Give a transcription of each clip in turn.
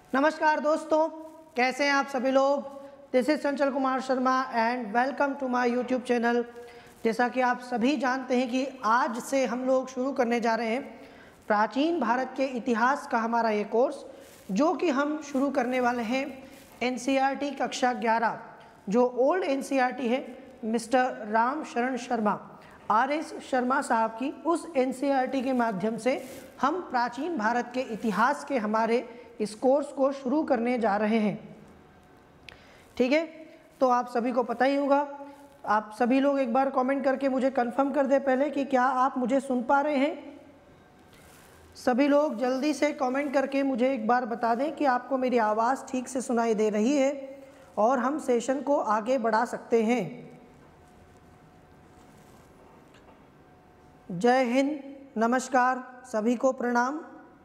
नमस्कार दोस्तों, कैसे हैं आप सभी लोग। This is Chanchal Kumar Sharma and welcome to my YouTube channel. जैसा कि आप सभी जानते हैं कि आज से हम लोग शुरू करने जा रहे हैं प्राचीन भारत के इतिहास का हमारा ये कोर्स, जो कि हम शुरू करने वाले हैं एनसीईआरटी कक्षा 11, जो ओल्ड एनसीईआरटी है मिस्टर राम शरण शर्मा आर.एस. शर्मा साहब की। उस एनसीईआरटी के माध्यम से हम प्राचीन भारत के इतिहास के हमारे इस कोर्स को शुरू करने जा रहे हैं। ठीक है, तो आप सभी को पता ही होगा। आप सभी लोग एक बार कमेंट करके मुझे कंफर्म कर दें पहले कि क्या आप मुझे सुन पा रहे हैं। सभी लोग जल्दी से कमेंट करके मुझे एक बार बता दें कि आपको मेरी आवाज़ ठीक से सुनाई दे रही है और हम सेशन को आगे बढ़ा सकते हैं। जय हिंद, नमस्कार, सभी को प्रणाम।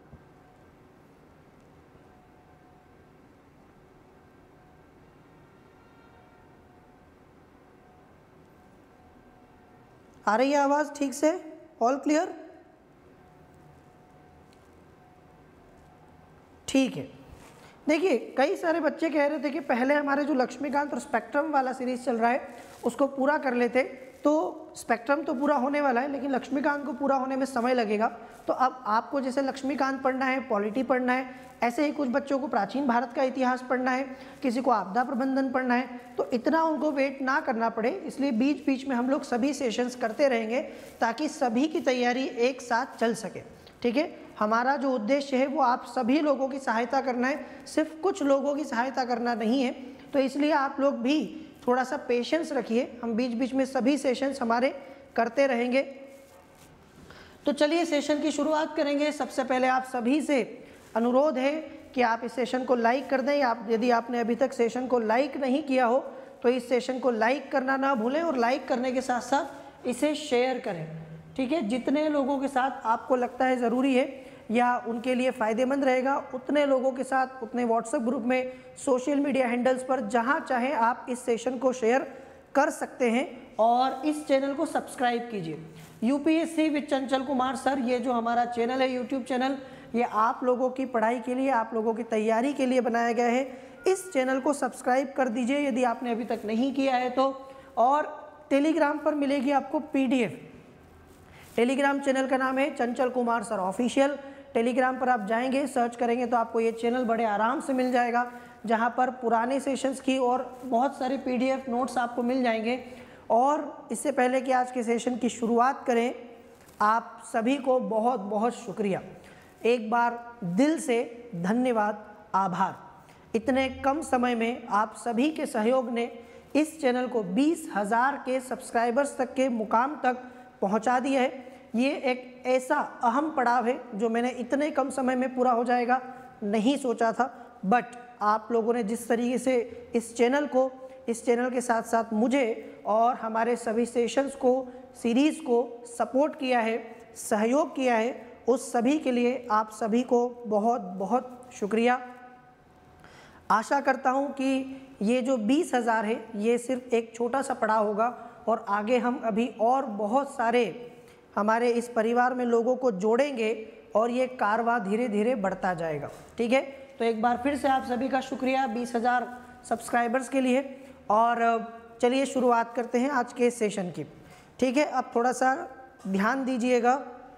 आ रही है आवाज़ ठीक से? All clear? ठीक है। देखिए, कई सारे बच्चे कह रहे थे कि पहले हमारे जो लक्ष्मीकांत और स्पेक्ट्रम वाला सीरीज़ चल रहा है उसको पूरा कर लेते, तो स्पेक्ट्रम तो पूरा होने वाला है लेकिन लक्ष्मीकांत को पूरा होने में समय लगेगा। तो अब आपको जैसे लक्ष्मीकांत पढ़ना है, पॉलिटी पढ़ना है, ऐसे ही कुछ बच्चों को प्राचीन भारत का इतिहास पढ़ना है, किसी को आपदा प्रबंधन पढ़ना है, तो इतना उनको वेट ना करना पड़े, इसलिए बीच बीच में हम लोग सभी सेशंस करते रहेंगे ताकि सभी की तैयारी एक साथ चल सके। ठीक है, हमारा जो उद्देश्य है वो आप सभी लोगों की सहायता करना है, सिर्फ कुछ लोगों की सहायता करना नहीं है। तो इसलिए आप लोग भी थोड़ा सा पेशेंस रखिए, हम बीच बीच में सभी सेशंस हमारे करते रहेंगे। तो चलिए सेशन की शुरुआत करेंगे। सबसे पहले आप सभी से अनुरोध है कि आप इस सेशन को लाइक कर दें। यदि आपने अभी तक सेशन को लाइक नहीं किया हो तो इस सेशन को लाइक करना ना भूलें और लाइक करने के साथ साथ इसे शेयर करें। ठीक है, जितने लोगों के साथ आपको लगता है ज़रूरी है या उनके लिए फ़ायदेमंद रहेगा, उतने लोगों के साथ, उतने व्हाट्सएप ग्रुप में, सोशल मीडिया हैंडल्स पर, जहां चाहे आप इस सेशन को शेयर कर सकते हैं। और इस चैनल को सब्सक्राइब कीजिए। UPSC with Chanchal Kumar sir, ये जो हमारा चैनल है, यूट्यूब चैनल, ये आप लोगों की पढ़ाई के लिए, आप लोगों की तैयारी के लिए बनाया गया है। इस चैनल को सब्सक्राइब कर दीजिए यदि आपने अभी तक नहीं किया है तो। और टेलीग्राम पर मिलेगी आपको पीडीएफ। टेलीग्राम चैनल का नाम है Chanchal Kumar sir official. Telegram पर आप जाएंगे, सर्च करेंगे तो आपको ये चैनल बड़े आराम से मिल जाएगा, जहाँ पर पुराने सेशंस की और बहुत सारे पीडीएफ नोट्स आपको मिल जाएंगे। और इससे पहले कि आज के सेशन की शुरुआत करें, आप सभी को बहुत बहुत शुक्रिया, एक बार दिल से धन्यवाद, आभार। इतने कम समय में आप सभी के सहयोग ने इस चैनल को 20,000 के सब्सक्राइबर्स तक के मुकाम तक पहुंचा दिया है। ये एक ऐसा अहम पड़ाव है जो मैंने इतने कम समय में पूरा हो जाएगा नहीं सोचा था। बट आप लोगों ने जिस तरीके से इस चैनल के साथ साथ मुझे और हमारे सभी सेशंस को, सीरीज़ को सपोर्ट किया है, सहयोग किया है, उस सभी के लिए आप सभी को बहुत बहुत शुक्रिया। आशा करता हूँ कि ये जो 20,000 है ये सिर्फ एक छोटा सा पड़ाव होगा और आगे हम अभी और बहुत सारे हमारे इस परिवार में लोगों को जोड़ेंगे और ये कारवां धीरे धीरे बढ़ता जाएगा। ठीक है, तो एक बार फिर से आप सभी का शुक्रिया 20,000 सब्सक्राइबर्स के लिए। और चलिए शुरुआत करते हैं आज के सेशन की। ठीक है, अब थोड़ा सा ध्यान दीजिएगा,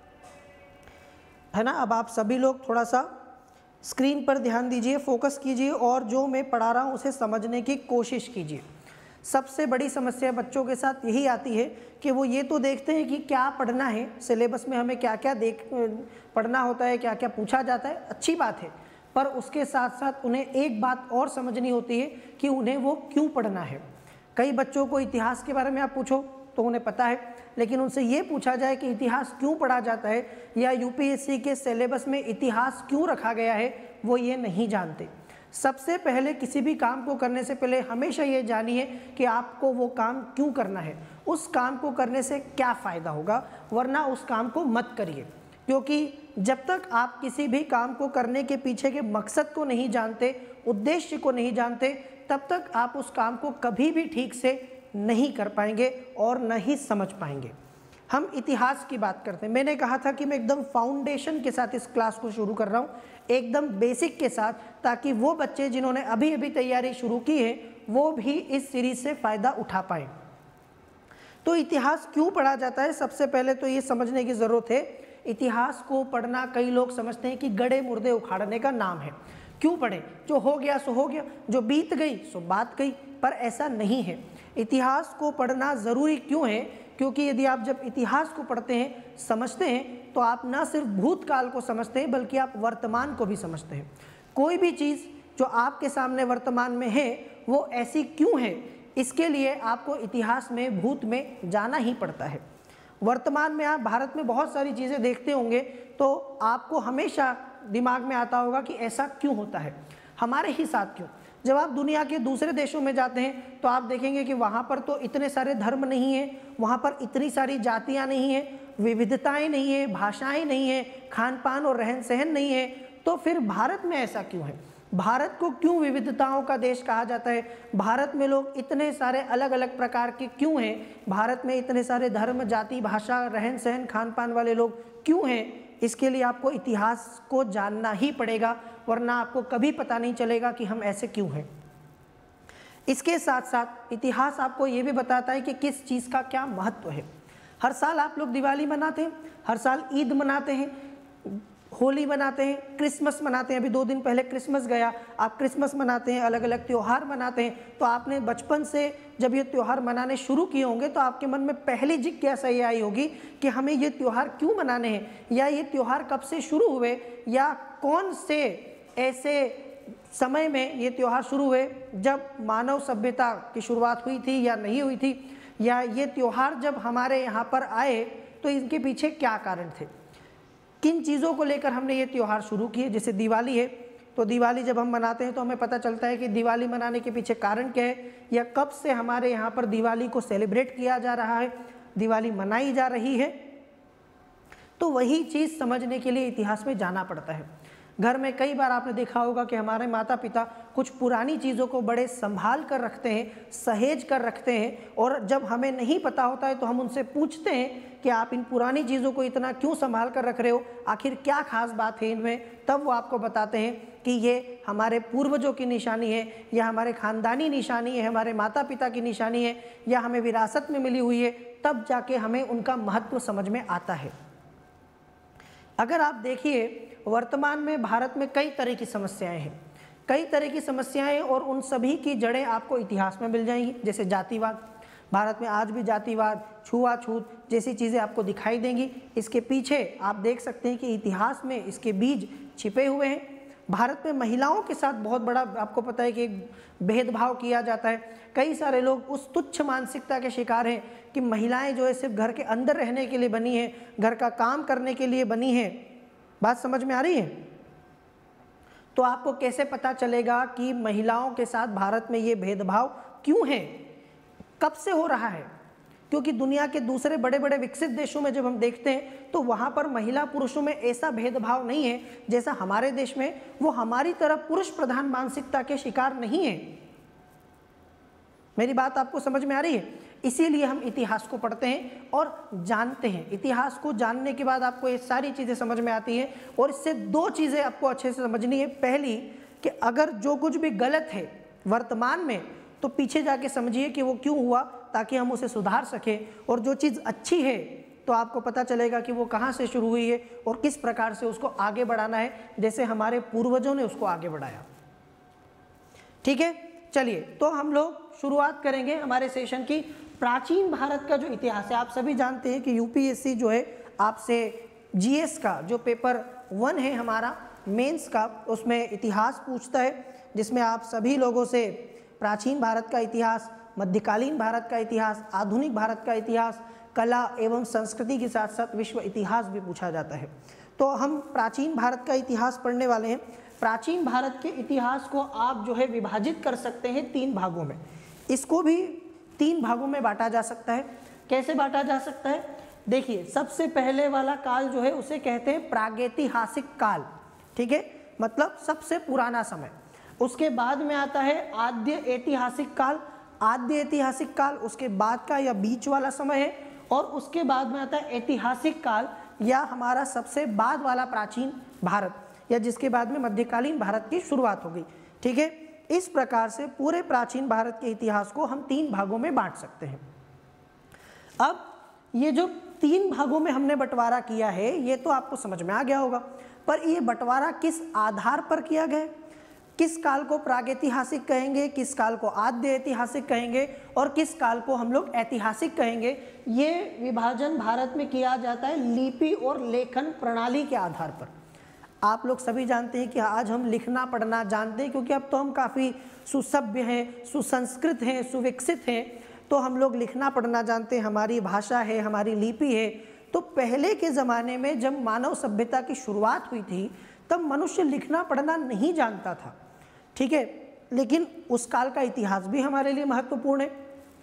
है ना। अब आप सभी लोग थोड़ा सा स्क्रीन पर ध्यान दीजिए, फोकस कीजिए और जो मैं पढ़ा रहा हूँ उसे समझने की कोशिश कीजिए। सबसे बड़ी समस्या बच्चों के साथ यही आती है कि वो ये तो देखते हैं कि क्या पढ़ना है, सिलेबस में हमें क्या क्या पढ़ना होता है, क्या क्या पूछा जाता है, अच्छी बात है, पर उसके साथ साथ उन्हें एक बात और समझनी होती है कि उन्हें वो क्यों पढ़ना है। कई बच्चों को इतिहास के बारे में आप पूछो तो उन्हें पता है, लेकिन उनसे ये पूछा जाए कि इतिहास क्यों पढ़ा जाता है या यूपीएससी के सिलेबस में इतिहास क्यों रखा गया है, वो ये नहीं जानते। सबसे पहले किसी भी काम को करने से पहले हमेशा ये जानिए कि आपको वो काम क्यों करना है, उस काम को करने से क्या फ़ायदा होगा, वरना उस काम को मत करिए। क्योंकि जब तक आप किसी भी काम को करने के पीछे के मकसद को नहीं जानते, उद्देश्य को नहीं जानते, तब तक आप उस काम को कभी भी ठीक से नहीं कर पाएंगे और न ही समझ पाएंगे। हम इतिहास की बात करते हैं। मैंने कहा था कि मैं एकदम फाउंडेशन के साथ इस क्लास को शुरू कर रहा हूँ, एकदम बेसिक के साथ, ताकि वो बच्चे जिन्होंने अभी अभी तैयारी शुरू की है वो भी इस सीरीज से फ़ायदा उठा पाए। तो इतिहास क्यों पढ़ा जाता है, सबसे पहले तो ये समझने की ज़रूरत है। इतिहास को पढ़ना कई लोग समझते हैं कि गड़े मुर्दे उखाड़ने का नाम है। क्यों पढ़ें, जो हो गया सो हो गया, जो बीत गई सो बात गई, पर ऐसा नहीं है। इतिहास को पढ़ना ज़रूरी क्यों है, क्योंकि यदि आप जब इतिहास को पढ़ते हैं, समझते हैं, तो आप ना सिर्फ भूतकाल को समझते हैं बल्कि आप वर्तमान को भी समझते हैं। कोई भी चीज़ जो आपके सामने वर्तमान में है वो ऐसी क्यों है, इसके लिए आपको इतिहास में, भूत में जाना ही पड़ता है। वर्तमान में आप भारत में बहुत सारी चीज़ें देखते होंगे तो आपको हमेशा दिमाग में आता होगा कि ऐसा क्यों होता है, हमारे ही साथ क्यों। जब आप दुनिया के दूसरे देशों में जाते हैं तो आप देखेंगे कि वहाँ पर तो इतने सारे धर्म नहीं हैं, वहाँ पर इतनी सारी जातियाँ नहीं हैं, विविधताएं नहीं हैं, भाषाएं नहीं हैं, खान पान और रहन सहन नहीं है। तो फिर भारत में ऐसा क्यों है, भारत को क्यों विविधताओं का देश कहा जाता है, भारत में लोग इतने सारे अलग अलग प्रकार के क्यों हैं, भारत में इतने सारे धर्म, जाति, भाषा, रहन सहन, खान पान वाले लोग क्यों हैं। इसके लिए आपको इतिहास को जानना ही पड़ेगा, वरना आपको कभी पता नहीं चलेगा कि हम ऐसे क्यों हैं। इसके साथ साथ इतिहास आपको ये भी बताता है कि किस चीज़ का क्या महत्व है। हर साल आप लोग दिवाली मनाते हैं, हर साल ईद मनाते हैं, होली मनाते हैं, क्रिसमस मनाते हैं। अभी 2 दिन पहले क्रिसमस गया, आप क्रिसमस मनाते हैं, अलग अलग त्यौहार मनाते हैं। तो आपने बचपन से जब ये त्यौहार मनाने शुरू किए होंगे तो आपके मन में पहली जिज्ञासा ये आई होगी कि हमें ये त्यौहार क्यों मनाने हैं, या ये त्यौहार कब से शुरू हुए, या कौन से ऐसे समय में ये त्यौहार शुरू हुए जब मानव सभ्यता की शुरुआत हुई थी या नहीं हुई थी, या ये त्यौहार जब हमारे यहाँ पर आए तो इनके पीछे क्या कारण थे, किन चीज़ों को लेकर हमने ये त्यौहार शुरू किए। जैसे दिवाली है, तो दिवाली जब हम मनाते हैं तो हमें पता चलता है कि दिवाली मनाने के पीछे कारण क्या है, या कब से हमारे यहाँ पर दिवाली को सेलिब्रेट किया जा रहा है, दिवाली मनाई जा रही है। तो वही चीज़ समझने के लिए इतिहास में जाना पड़ता है। घर में कई बार आपने देखा होगा कि हमारे माता पिता कुछ पुरानी चीज़ों को बड़े संभाल कर रखते हैं, सहेज कर रखते हैं, और जब हमें नहीं पता होता है तो हम उनसे पूछते हैं कि आप इन पुरानी चीज़ों को इतना क्यों संभाल कर रख रहे हो, आखिर क्या खास बात है इनमें। तब वो आपको बताते हैं कि ये हमारे पूर्वजों की निशानी है, या हमारे ख़ानदानी निशानी है, हमारे माता पिता की निशानी है, या हमें विरासत में मिली हुई है। तब जाके हमें उनका महत्व समझ में आता है। अगर आप देखिए वर्तमान में भारत में कई तरह की समस्याएं हैं, कई तरह की समस्याएं, और उन सभी की जड़ें आपको इतिहास में मिल जाएंगी। जैसे जातिवाद, भारत में आज भी जातिवाद, छुआछूत जैसी चीज़ें आपको दिखाई देंगी। इसके पीछे आप देख सकते हैं कि इतिहास में इसके बीज छिपे हुए हैं। भारत में महिलाओं के साथ बहुत बड़ा आपको पता है कि भेदभाव किया जाता है। कई सारे लोग उस तुच्छ मानसिकता के शिकार हैं कि महिलाएं जो है सिर्फ घर के अंदर रहने के लिए बनी हैं, घर का काम करने के लिए बनी हैं। बात समझ में आ रही है? तो आपको कैसे पता चलेगा कि महिलाओं के साथ भारत में ये भेदभाव क्यों है, कब से हो रहा है? क्योंकि दुनिया के दूसरे बड़े बड़े विकसित देशों में जब हम देखते हैं तो वहाँ पर महिला पुरुषों में ऐसा भेदभाव नहीं है जैसा हमारे देश में। वो हमारी तरह पुरुष प्रधान मानसिकता के शिकार नहीं है। मेरी बात आपको समझ में आ रही है? इसीलिए हम इतिहास को पढ़ते हैं और जानते हैं। इतिहास को जानने के बाद आपको ये सारी चीज़ें समझ में आती हैं, और इससे 2 चीज़ें आपको अच्छे से समझनी है। पहली कि अगर जो कुछ भी गलत है वर्तमान में, तो पीछे जाके समझिए कि वो क्यों हुआ, ताकि हम उसे सुधार सकें। और जो चीज़ अच्छी है तो आपको पता चलेगा कि वो कहाँ से शुरू हुई है और किस प्रकार से उसको आगे बढ़ाना है, जैसे हमारे पूर्वजों ने उसको आगे बढ़ाया। ठीक है, चलिए तो हम लोग शुरुआत करेंगे हमारे सेशन की। प्राचीन भारत का जो इतिहास है, आप सभी जानते हैं कि यूपीएससी जो है आपसे जीएस का जो पेपर 1 है हमारा मेंस का, उसमें इतिहास पूछता है, जिसमें आप सभी लोगों से प्राचीन भारत का इतिहास, मध्यकालीन भारत का इतिहास, आधुनिक भारत का इतिहास, कला एवं संस्कृति के साथ साथ विश्व इतिहास भी पूछा जाता है। तो हम प्राचीन भारत का इतिहास पढ़ने वाले हैं। प्राचीन भारत के इतिहास को आप जो है विभाजित कर सकते हैं 3 भागों में। इसको भी 3 भागों में बांटा जा सकता है। कैसे बांटा जा सकता है? देखिए, सबसे पहले वाला काल जो है उसे कहते हैं प्रागैतिहासिक काल। ठीक है, मतलब सबसे पुराना समय। उसके बाद में आता है आद्य ऐतिहासिक काल। आद्य ऐतिहासिक काल उसके बाद का या बीच वाला समय है। और उसके बाद में आता है ऐतिहासिक काल, या हमारा सबसे बाद वाला प्राचीन भारत, या जिसके बाद में मध्यकालीन भारत की शुरुआत हो गई। ठीक है, इस प्रकार से पूरे प्राचीन भारत के इतिहास को हम 3 भागों में बांट सकते हैं। अब ये जो 3 भागों में हमने बंटवारा किया है ये तो आपको समझ में आ गया होगा, पर ये बंटवारा किस आधार पर किया गया, किस काल को प्रागैतिहासिक कहेंगे, किस काल को आद्य ऐतिहासिक कहेंगे और किस काल को हम लोग ऐतिहासिक कहेंगे, ये विभाजन भारत में किया जाता है लिपि और लेखन प्रणाली के आधार पर। आप लोग सभी जानते हैं कि आज हम लिखना पढ़ना जानते हैं, क्योंकि अब तो हम काफ़ी सुसभ्य हैं, सुसंस्कृत हैं, सुविकसित हैं, तो हम लोग लिखना पढ़ना जानते हैं, हमारी भाषा है, हमारी लिपि है। तो पहले के ज़माने में जब मानव सभ्यता की शुरुआत हुई थी तब मनुष्य लिखना पढ़ना नहीं जानता था। ठीक है, लेकिन उस काल का इतिहास भी हमारे लिए महत्वपूर्ण है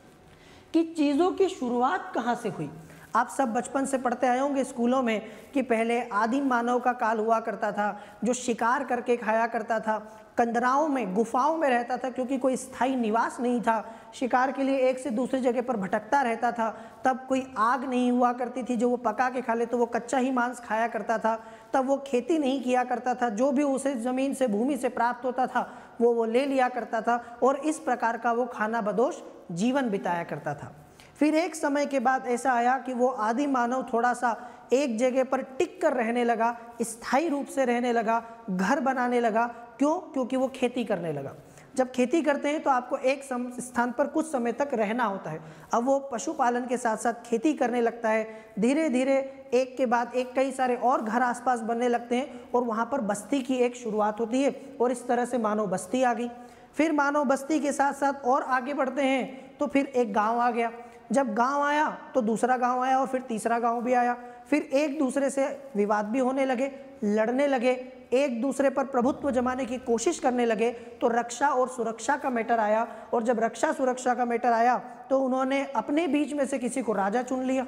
कि चीज़ों की शुरुआत कहाँ से हुई। आप सब बचपन से पढ़ते आए होंगे स्कूलों में कि पहले आदिम मानव का काल हुआ करता था, जो शिकार करके खाया करता था, कंदराओं में, गुफाओं में रहता था, क्योंकि कोई स्थायी निवास नहीं था, शिकार के लिए एक से दूसरी जगह पर भटकता रहता था। तब कोई आग नहीं हुआ करती थी जो वो पका के खा ले, तो वो कच्चा ही मांस खाया करता था। तब वो खेती नहीं किया करता था, जो भी उसे ज़मीन से, भूमि से प्राप्त होता था वो ले लिया करता था, और इस प्रकार का वो खाना बदोश जीवन बिताया करता था। फिर एक समय के बाद ऐसा आया कि वो आदि मानव थोड़ा सा एक जगह पर टिक कर रहने लगा, स्थायी रूप से रहने लगा, घर बनाने लगा। क्यों? क्योंकि वो खेती करने लगा। जब खेती करते हैं तो आपको एक स्थान पर कुछ समय तक रहना होता है। अब वो पशुपालन के साथ साथ खेती करने लगता है। धीरे धीरे एक के बाद एक कई सारे और घर आसपास बनने लगते हैं और वहाँ पर बस्ती की एक शुरुआत होती है, और इस तरह से मानव बस्ती आ गई। फिर मानव बस्ती के साथ साथ और आगे बढ़ते हैं तो फिर एक गाँव आ गया। जब गांव आया तो दूसरा गांव आया, और फिर तीसरा गांव भी आया। फिर एक दूसरे से विवाद भी होने लगे, लड़ने लगे, एक दूसरे पर प्रभुत्व जमाने की कोशिश करने लगे। तो रक्षा और सुरक्षा का मैटर आया, और जब रक्षा सुरक्षा का मैटर आया तो उन्होंने अपने बीच में से किसी को राजा चुन लिया,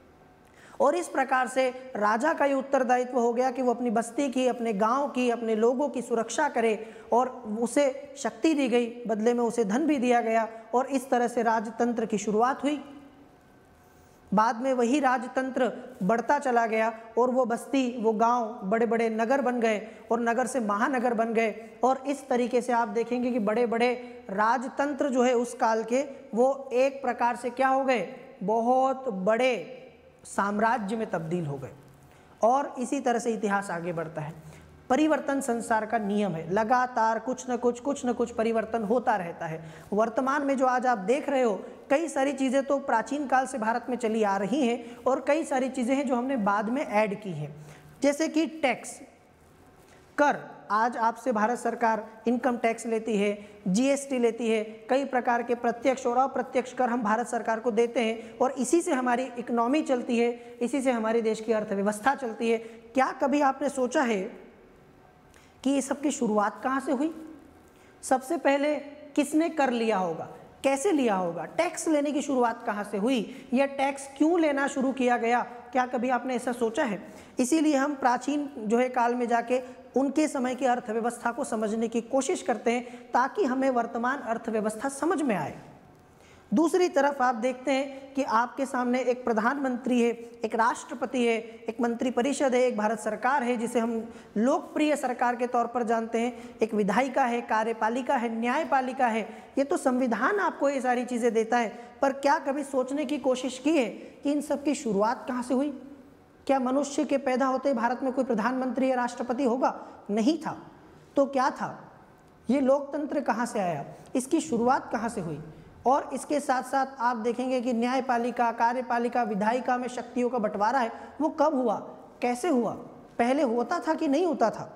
और इस प्रकार से राजा का ये उत्तरदायित्व हो गया कि वो अपनी बस्ती की, अपने गांव की, अपने लोगों की सुरक्षा करे, और उसे शक्ति दी गई, बदले में उसे धन भी दिया गया, और इस तरह से राजतंत्र की शुरुआत हुई। बाद में वही राजतंत्र बढ़ता चला गया, और वो बस्ती, वो गांव बड़े बड़े नगर बन गए, और नगर से महानगर बन गए, और इस तरीके से आप देखेंगे कि बड़े बड़े राजतंत्र जो है उस काल के, वो एक प्रकार से क्या हो गए, बहुत बड़े साम्राज्य में तब्दील हो गए। और इसी तरह से इतिहास आगे बढ़ता है। परिवर्तन संसार का नियम है, लगातार कुछ न कुछ परिवर्तन होता रहता है। वर्तमान में जो आज आप देख रहे हो, कई सारी चीज़ें तो प्राचीन काल से भारत में चली आ रही हैं, और कई सारी चीज़ें हैं जो हमने बाद में ऐड की हैं, जैसे कि टैक्स, कर। आज आपसे भारत सरकार इनकम टैक्स लेती है, जीएसटी लेती है, कई प्रकार के प्रत्यक्ष और अप्रत्यक्ष कर हम भारत सरकार को देते हैं, और इसी से हमारी इकोनॉमी चलती है, इसी से हमारे देश की अर्थव्यवस्था चलती है। क्या कभी आपने सोचा है कि ये सब की शुरुआत कहाँ से हुई? सबसे पहले किसने कर लिया होगा, कैसे लिया होगा? टैक्स लेने की शुरुआत कहाँ से हुई, या टैक्स क्यों लेना शुरू किया गया? क्या कभी आपने ऐसा सोचा है? इसीलिए हम प्राचीन जो है काल में जाके उनके समय की अर्थव्यवस्था को समझने की कोशिश करते हैं, ताकि हमें वर्तमान अर्थव्यवस्था समझ में आए। दूसरी तरफ आप देखते हैं कि आपके सामने एक प्रधानमंत्री है, एक राष्ट्रपति है, एक मंत्रिपरिषद है, एक भारत सरकार है जिसे हम लोकप्रिय सरकार के तौर पर जानते हैं, एक विधायिका है, कार्यपालिका है, न्यायपालिका है। ये तो संविधान आपको ये सारी चीज़ें देता है, पर क्या कभी सोचने की कोशिश की है कि इन सब की शुरुआत कहाँ से हुई? क्या मनुष्य के पैदा होते ही भारत में कोई प्रधानमंत्री या राष्ट्रपति होगा? नहीं था। तो क्या था? ये लोकतंत्र कहाँ से आया, इसकी शुरुआत कहाँ से हुई? और इसके साथ साथ आप देखेंगे कि न्यायपालिका, कार्यपालिका, विधायिका में शक्तियों का बंटवारा है, वो कब हुआ, कैसे हुआ, पहले होता था कि नहीं होता था?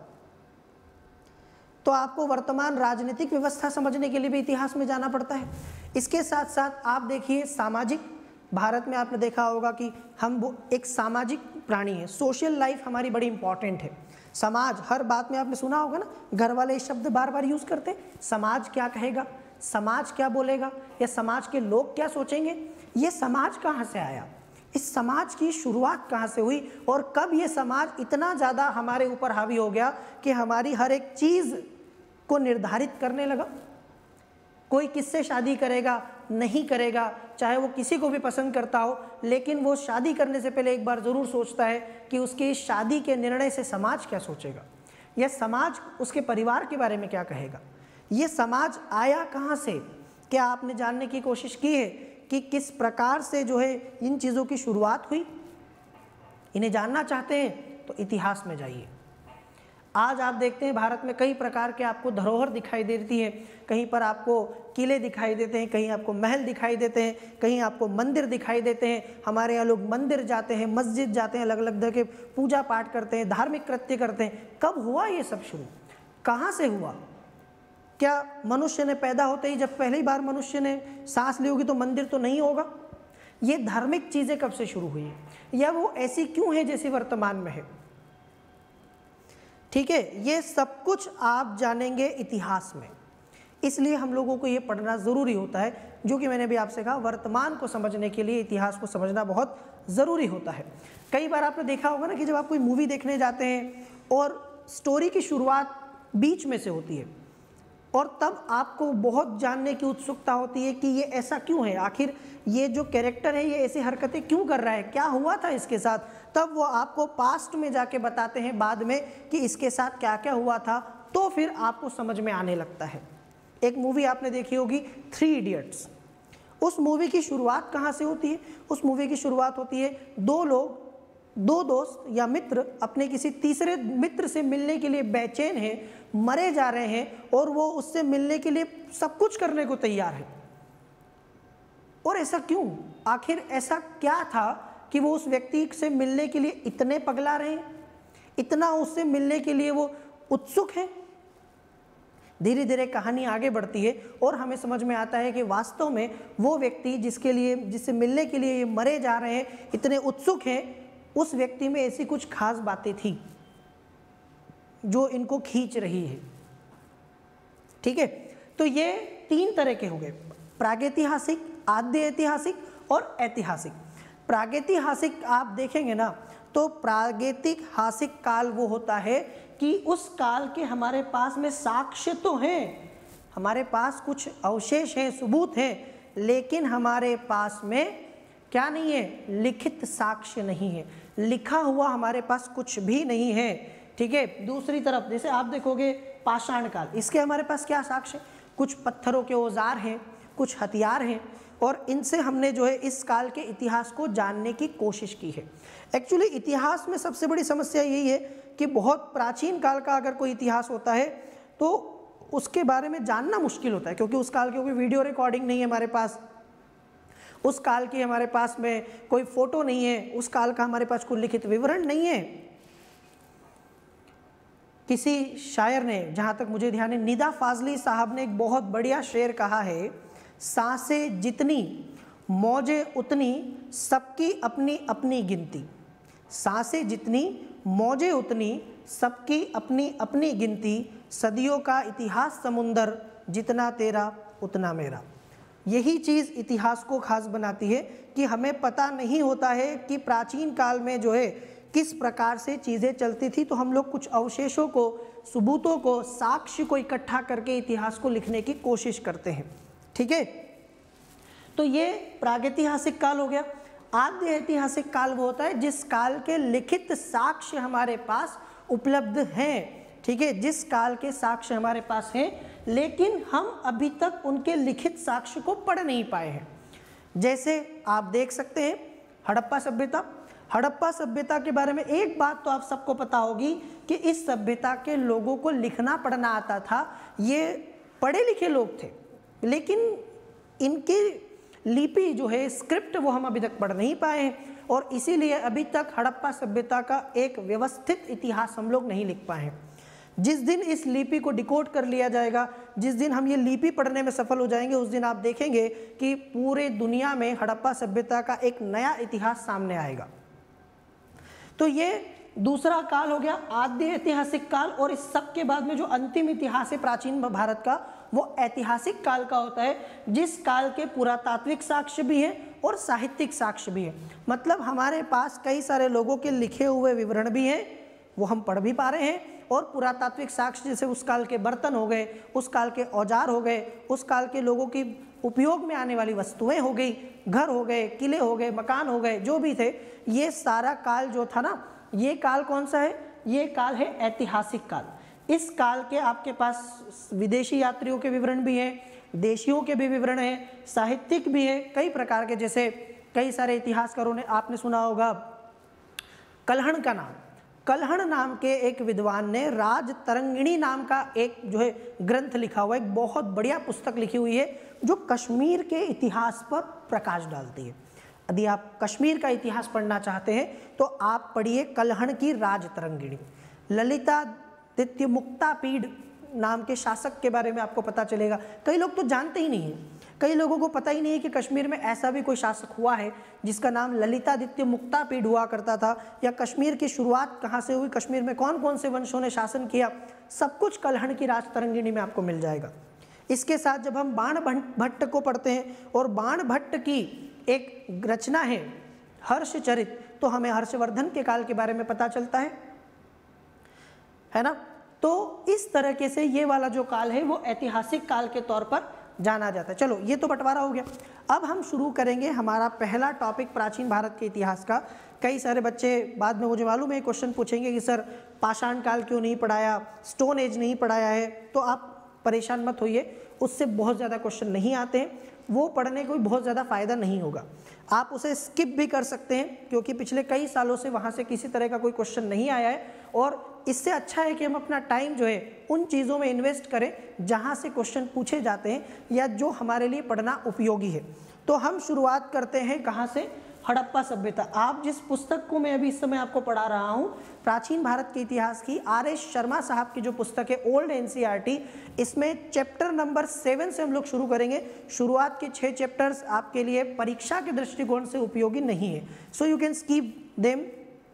तो आपको वर्तमान राजनीतिक व्यवस्था समझने के लिए भी इतिहास में जाना पड़ता है। इसके साथ साथ आप देखिए सामाजिक, भारत में आपने देखा होगा कि हम वो एक सामाजिक प्राणी है, सोशल लाइफ हमारी बड़ी इंपॉर्टेंट है। समाज, हर बात में आपने सुना होगा ना, घर वाले इस शब्द बार बार यूज करते हैं, समाज क्या कहेगा, समाज क्या बोलेगा, या समाज के लोग क्या सोचेंगे। ये समाज कहाँ से आया, इस समाज की शुरुआत कहाँ से हुई, और कब ये समाज इतना ज़्यादा हमारे ऊपर हावी हो गया कि हमारी हर एक चीज़ को निर्धारित करने लगा। कोई किससे शादी करेगा, नहीं करेगा, चाहे वो किसी को भी पसंद करता हो, लेकिन वो शादी करने से पहले एक बार ज़रूर सोचता है कि उसकी इस शादी के निर्णय से समाज क्या सोचेगा, यह समाज उसके परिवार के बारे में क्या कहेगा, ये समाज आया कहाँ से। क्या आपने जानने की कोशिश की है कि किस प्रकार से जो है इन चीज़ों की शुरुआत हुई? इन्हें जानना चाहते हैं तो इतिहास में जाइए। आज आप देखते हैं भारत में कई प्रकार के आपको धरोहर दिखाई देती है, कहीं पर आपको किले दिखाई देते हैं, कहीं आपको महल दिखाई देते हैं, कहीं आपको मंदिर दिखाई देते हैं। हमारे यहाँ लोग मंदिर जाते हैं, मस्जिद जाते हैं, अलग अलग तरह के पूजा पाठ करते हैं, धार्मिक कृत्य करते हैं। कब हुआ ये सब शुरू, कहाँ से हुआ? क्या मनुष्य ने पैदा होते ही जब पहली बार मनुष्य ने सांस ली होगी तो मंदिर तो नहीं होगा? ये धार्मिक चीज़ें कब से शुरू हुई है, या वो ऐसी क्यों है जैसी वर्तमान में है? ठीक है, ये सब कुछ आप जानेंगे इतिहास में, इसलिए हम लोगों को ये पढ़ना ज़रूरी होता है। जो कि मैंने भी आपसे कहा, वर्तमान को समझने के लिए इतिहास को समझना बहुत ज़रूरी होता है। कई बार आपने देखा होगा ना कि जब आप कोई मूवी देखने जाते हैं और स्टोरी की शुरुआत बीच में से होती है और तब आपको बहुत जानने की उत्सुकता होती है कि ये ऐसा क्यों है, आखिर ये जो कैरेक्टर है ये ऐसी हरकतें क्यों कर रहा है, क्या हुआ था इसके साथ। तब वो आपको पास्ट में जाके बताते हैं बाद में कि इसके साथ क्या क्या हुआ था, तो फिर आपको समझ में आने लगता है। एक मूवी आपने देखी होगी, 3 इडियट्स। उस मूवी की शुरुआत कहाँ से होती है? उस मूवी की शुरुआत होती है, दो दोस्त या मित्र अपने किसी तीसरे मित्र से मिलने के लिए बेचैन हैं, मरे जा रहे हैं और वो उससे मिलने के लिए सब कुछ करने को तैयार है। और ऐसा क्यों? आखिर ऐसा क्या था कि वो उस व्यक्ति से मिलने के लिए इतने पगला रहे हैं, इतना उससे मिलने के लिए वो उत्सुक है? धीरे धीरे कहानी आगे बढ़ती है और हमें समझ में आता है कि वास्तव में वो व्यक्ति जिससे मिलने के लिए ये मरे जा रहे हैं, इतने उत्सुक हैं, उस व्यक्ति में ऐसी कुछ खास बातें थी जो इनको खींच रही है। ठीक है, तो ये 3 तरह के हो गए, प्रागैतिहासिक, आद्य ऐतिहासिक और ऐतिहासिक। प्रागैतिहासिक आप देखेंगे ना तो प्रागैतिहासिक काल वो होता है कि उस काल के हमारे पास में साक्ष्य तो हैं, हमारे पास कुछ अवशेष हैं, सबूत हैं, लेकिन हमारे पास में क्या नहीं है? लिखित साक्ष्य नहीं है, लिखा हुआ हमारे पास कुछ भी नहीं है। ठीक है, दूसरी तरफ जैसे आप देखोगे पाषाण काल, इसके हमारे पास क्या साक्ष्य? कुछ पत्थरों के औजार हैं, कुछ हथियार हैं, और इनसे हमने जो है इस काल के इतिहास को जानने की कोशिश की है। एक्चुअली इतिहास में सबसे बड़ी समस्या यही है कि बहुत प्राचीन काल का अगर कोई इतिहास होता है तो उसके बारे में जानना मुश्किल होता है, क्योंकि उस काल की कोई वीडियो रिकॉर्डिंग नहीं है हमारे पास, उस काल की हमारे पास में कोई फोटो नहीं है, उस काल का हमारे पास कोई लिखित विवरण नहीं है। किसी शायर ने, जहाँ तक मुझे ध्यान है, निदा फाजली साहब ने एक बहुत बढ़िया शेर कहा है, सांसें जितनी मौजें उतनी, सबकी अपनी अपनी गिनती। सांसें जितनी मौजें उतनी, सबकी अपनी अपनी गिनती, सदियों का इतिहास समुंदर, जितना तेरा उतना मेरा। यही चीज़ इतिहास को खास बनाती है कि हमें पता नहीं होता है कि प्राचीन काल में जो है किस प्रकार से चीज़ें चलती थी, तो हम लोग कुछ अवशेषों को, सबूतों को, साक्ष्य को इकट्ठा करके इतिहास को लिखने की कोशिश करते हैं। ठीक है, तो ये प्रागैतिहासिक काल हो गया। आद्य ऐतिहासिक काल वो होता है जिस काल के लिखित साक्ष्य हमारे पास उपलब्ध हैं। ठीक है, जिस काल के साक्ष्य हमारे पास हैं, लेकिन हम अभी तक उनके लिखित साक्ष्य को पढ़ नहीं पाए हैं। जैसे आप देख सकते हैं हड़प्पा सभ्यता। हड़प्पा सभ्यता के बारे में एक बात तो आप सबको पता होगी कि इस सभ्यता के लोगों को लिखना पढ़ना आता था। ये पढ़े लिखे लोग थे, लेकिन इनकी लिपि जो है, स्क्रिप्ट, वो हम अभी तक पढ़ नहीं पाए हैं, और इसीलिए अभी तक हड़प्पा सभ्यता का एक व्यवस्थित इतिहास हम लोग नहीं लिख पाए हैं। जिस दिन इस लिपि को डिकोड कर लिया जाएगा, जिस दिन हम ये लिपि पढ़ने में सफल हो जाएंगे, उस दिन आप देखेंगे कि पूरे दुनिया में हड़प्पा सभ्यता का एक नया इतिहास सामने आएगा। तो ये दूसरा काल हो गया, आद्य ऐतिहासिक काल। और इस सब के बाद में जो अंतिम इतिहास है प्राचीन भारत का, वो ऐतिहासिक काल का होता है, जिस काल के पुरातात्विक साक्ष्य भी हैं और साहित्यिक साक्ष्य भी हैं। मतलब हमारे पास कई सारे लोगों के लिखे हुए विवरण भी हैं, वो हम पढ़ भी पा रहे हैं, और पुरातात्विक साक्ष्य जैसे उस काल के बर्तन हो गए, उस काल के औजार हो गए, उस काल के लोगों की उपयोग में आने वाली वस्तुएं हो गई, घर हो गए, किले हो गए, मकान हो गए, जो भी थे, ये सारा काल जो था ना, ये काल कौन सा है? ये काल है ऐतिहासिक काल। इस काल के आपके पास विदेशी यात्रियों के विवरण भी हैं, देशियों के भी विवरण हैं, साहित्यिक भी है, कई प्रकार के। जैसे कई सारे इतिहासकारों ने, आपने सुना होगा कल्हण का नाम, कल्हण नाम के एक विद्वान ने राजतरंगिणी नाम का एक जो है ग्रंथ लिखा हुआ है, एक बहुत बढ़िया पुस्तक लिखी हुई है जो कश्मीर के इतिहास पर प्रकाश डालती है। यदि आप कश्मीर का इतिहास पढ़ना चाहते हैं तो आप पढ़िए कल्हण की राजतरंगिणी। ललितादित्य मुक्तापीड नाम के शासक के बारे में आपको पता चलेगा। कई लोग तो जानते ही नहीं हैं, कई लोगों को पता ही नहीं है कि कश्मीर में ऐसा भी कोई शासक हुआ है जिसका नाम ललितादित्य मुक्तापीड हुआ करता था, या कश्मीर की शुरुआत कहाँ से हुई, कश्मीर में कौन कौन से वंशों ने शासन किया, सब कुछ कल्हण की राजतरंगिणी में आपको मिल जाएगा। इसके साथ जब हम बाण भट्ट को पढ़ते हैं, और बाण भट्ट की एक रचना है हर्षचरित, तो हमें हर्षवर्धन के काल के बारे में पता चलता है ना। तो इस तरीके से ये वाला जो काल है वो ऐतिहासिक काल के तौर पर जाना जाता है। चलो, ये तो बंटवारा हो गया। अब हम शुरू करेंगे हमारा पहला टॉपिक प्राचीन भारत के इतिहास का। कई सारे बच्चे बाद में, मुझे मालूम है, क्वेश्चन पूछेंगे कि सर पाषाण काल क्यों नहीं पढ़ाया, स्टोन एज नहीं पढ़ाया है। तो आप परेशान मत होइए, उससे बहुत ज़्यादा क्वेश्चन नहीं आते हैं, वो पढ़ने को भी बहुत ज़्यादा फ़ायदा नहीं होगा। आप उसे स्किप भी कर सकते हैं क्योंकि पिछले कई सालों से वहाँ से किसी तरह का कोई क्वेश्चन नहीं आया है, और इससे अच्छा है कि हम अपना टाइम जो है उन चीज़ों में इन्वेस्ट करें जहाँ से क्वेश्चन पूछे जाते हैं या जो हमारे लिए पढ़ना उपयोगी है। तो हम शुरुआत करते हैं कहाँ से? हड़प्पा सभ्यता। आप जिस पुस्तक को मैं अभी इस समय आपको पढ़ा रहा हूँ, प्राचीन भारत के इतिहास की R.S. शर्मा साहब की जो पुस्तक है ओल्ड NCERT, इसमें चैप्टर नंबर 7 से हम लोग शुरू करेंगे। शुरुआत के 6 चैप्टर्स आपके लिए परीक्षा के दृष्टिकोण से उपयोगी नहीं है, so you can skip them,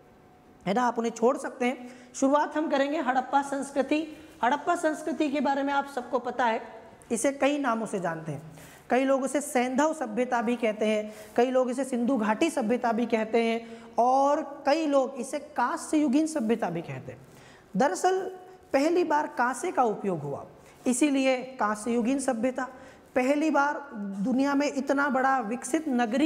है ना, आप उन्हें छोड़ सकते हैं। शुरुआत हम करेंगे हड़प्पा संस्कृति। हड़प्पा संस्कृति के बारे में आप सबको पता है, इसे कई नामों से जानते हैं। कई लोग इसे सैंधव सभ्यता भी कहते हैं, कई लोग इसे सिंधु घाटी सभ्यता भी कहते हैं, और कई लोग इसे कांस्य युगीन सभ्यता भी कहते हैं। दरअसल पहली बार कांसे का उपयोग हुआ, इसीलिए कांस्य युगीन सभ्यता। पहली बार दुनिया में इतना बड़ा विकसित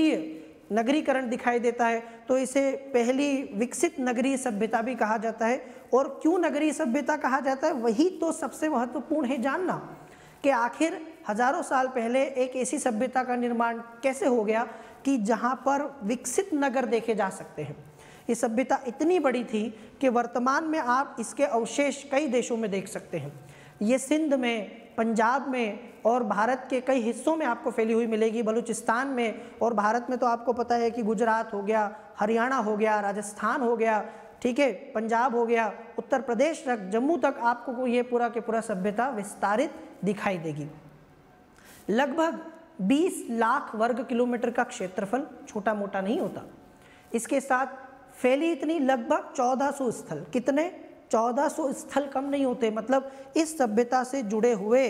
नगरीकरण दिखाई देता है, तो इसे पहली विकसित नगरीय सभ्यता भी कहा जाता है। और क्यों नगरीय सभ्यता कहा जाता है, वही तो सबसे महत्वपूर्ण है जानना, कि आखिर हजारों साल पहले एक ऐसी सभ्यता का निर्माण कैसे हो गया कि जहाँ पर विकसित नगर देखे जा सकते हैं। ये सभ्यता इतनी बड़ी थी कि वर्तमान में आप इसके अवशेष कई देशों में देख सकते हैं। ये सिंध में, पंजाब में और भारत के कई हिस्सों में आपको फैली हुई मिलेगी, बलूचिस्तान में, और भारत में तो आपको पता है कि गुजरात हो गया, हरियाणा हो गया, राजस्थान हो गया, ठीक है, पंजाब हो गया, उत्तर प्रदेश तक, जम्मू तक आपको ये पूरा के पूरा सभ्यता विस्तारित दिखाई देगी। लगभग 20 लाख वर्ग किलोमीटर का क्षेत्रफल छोटा मोटा नहीं होता। इसके साथ फैली इतनी लगभग 1400 स्थल, कितने? 1400 स्थल कम नहीं होते, मतलब इस सभ्यता से जुड़े हुए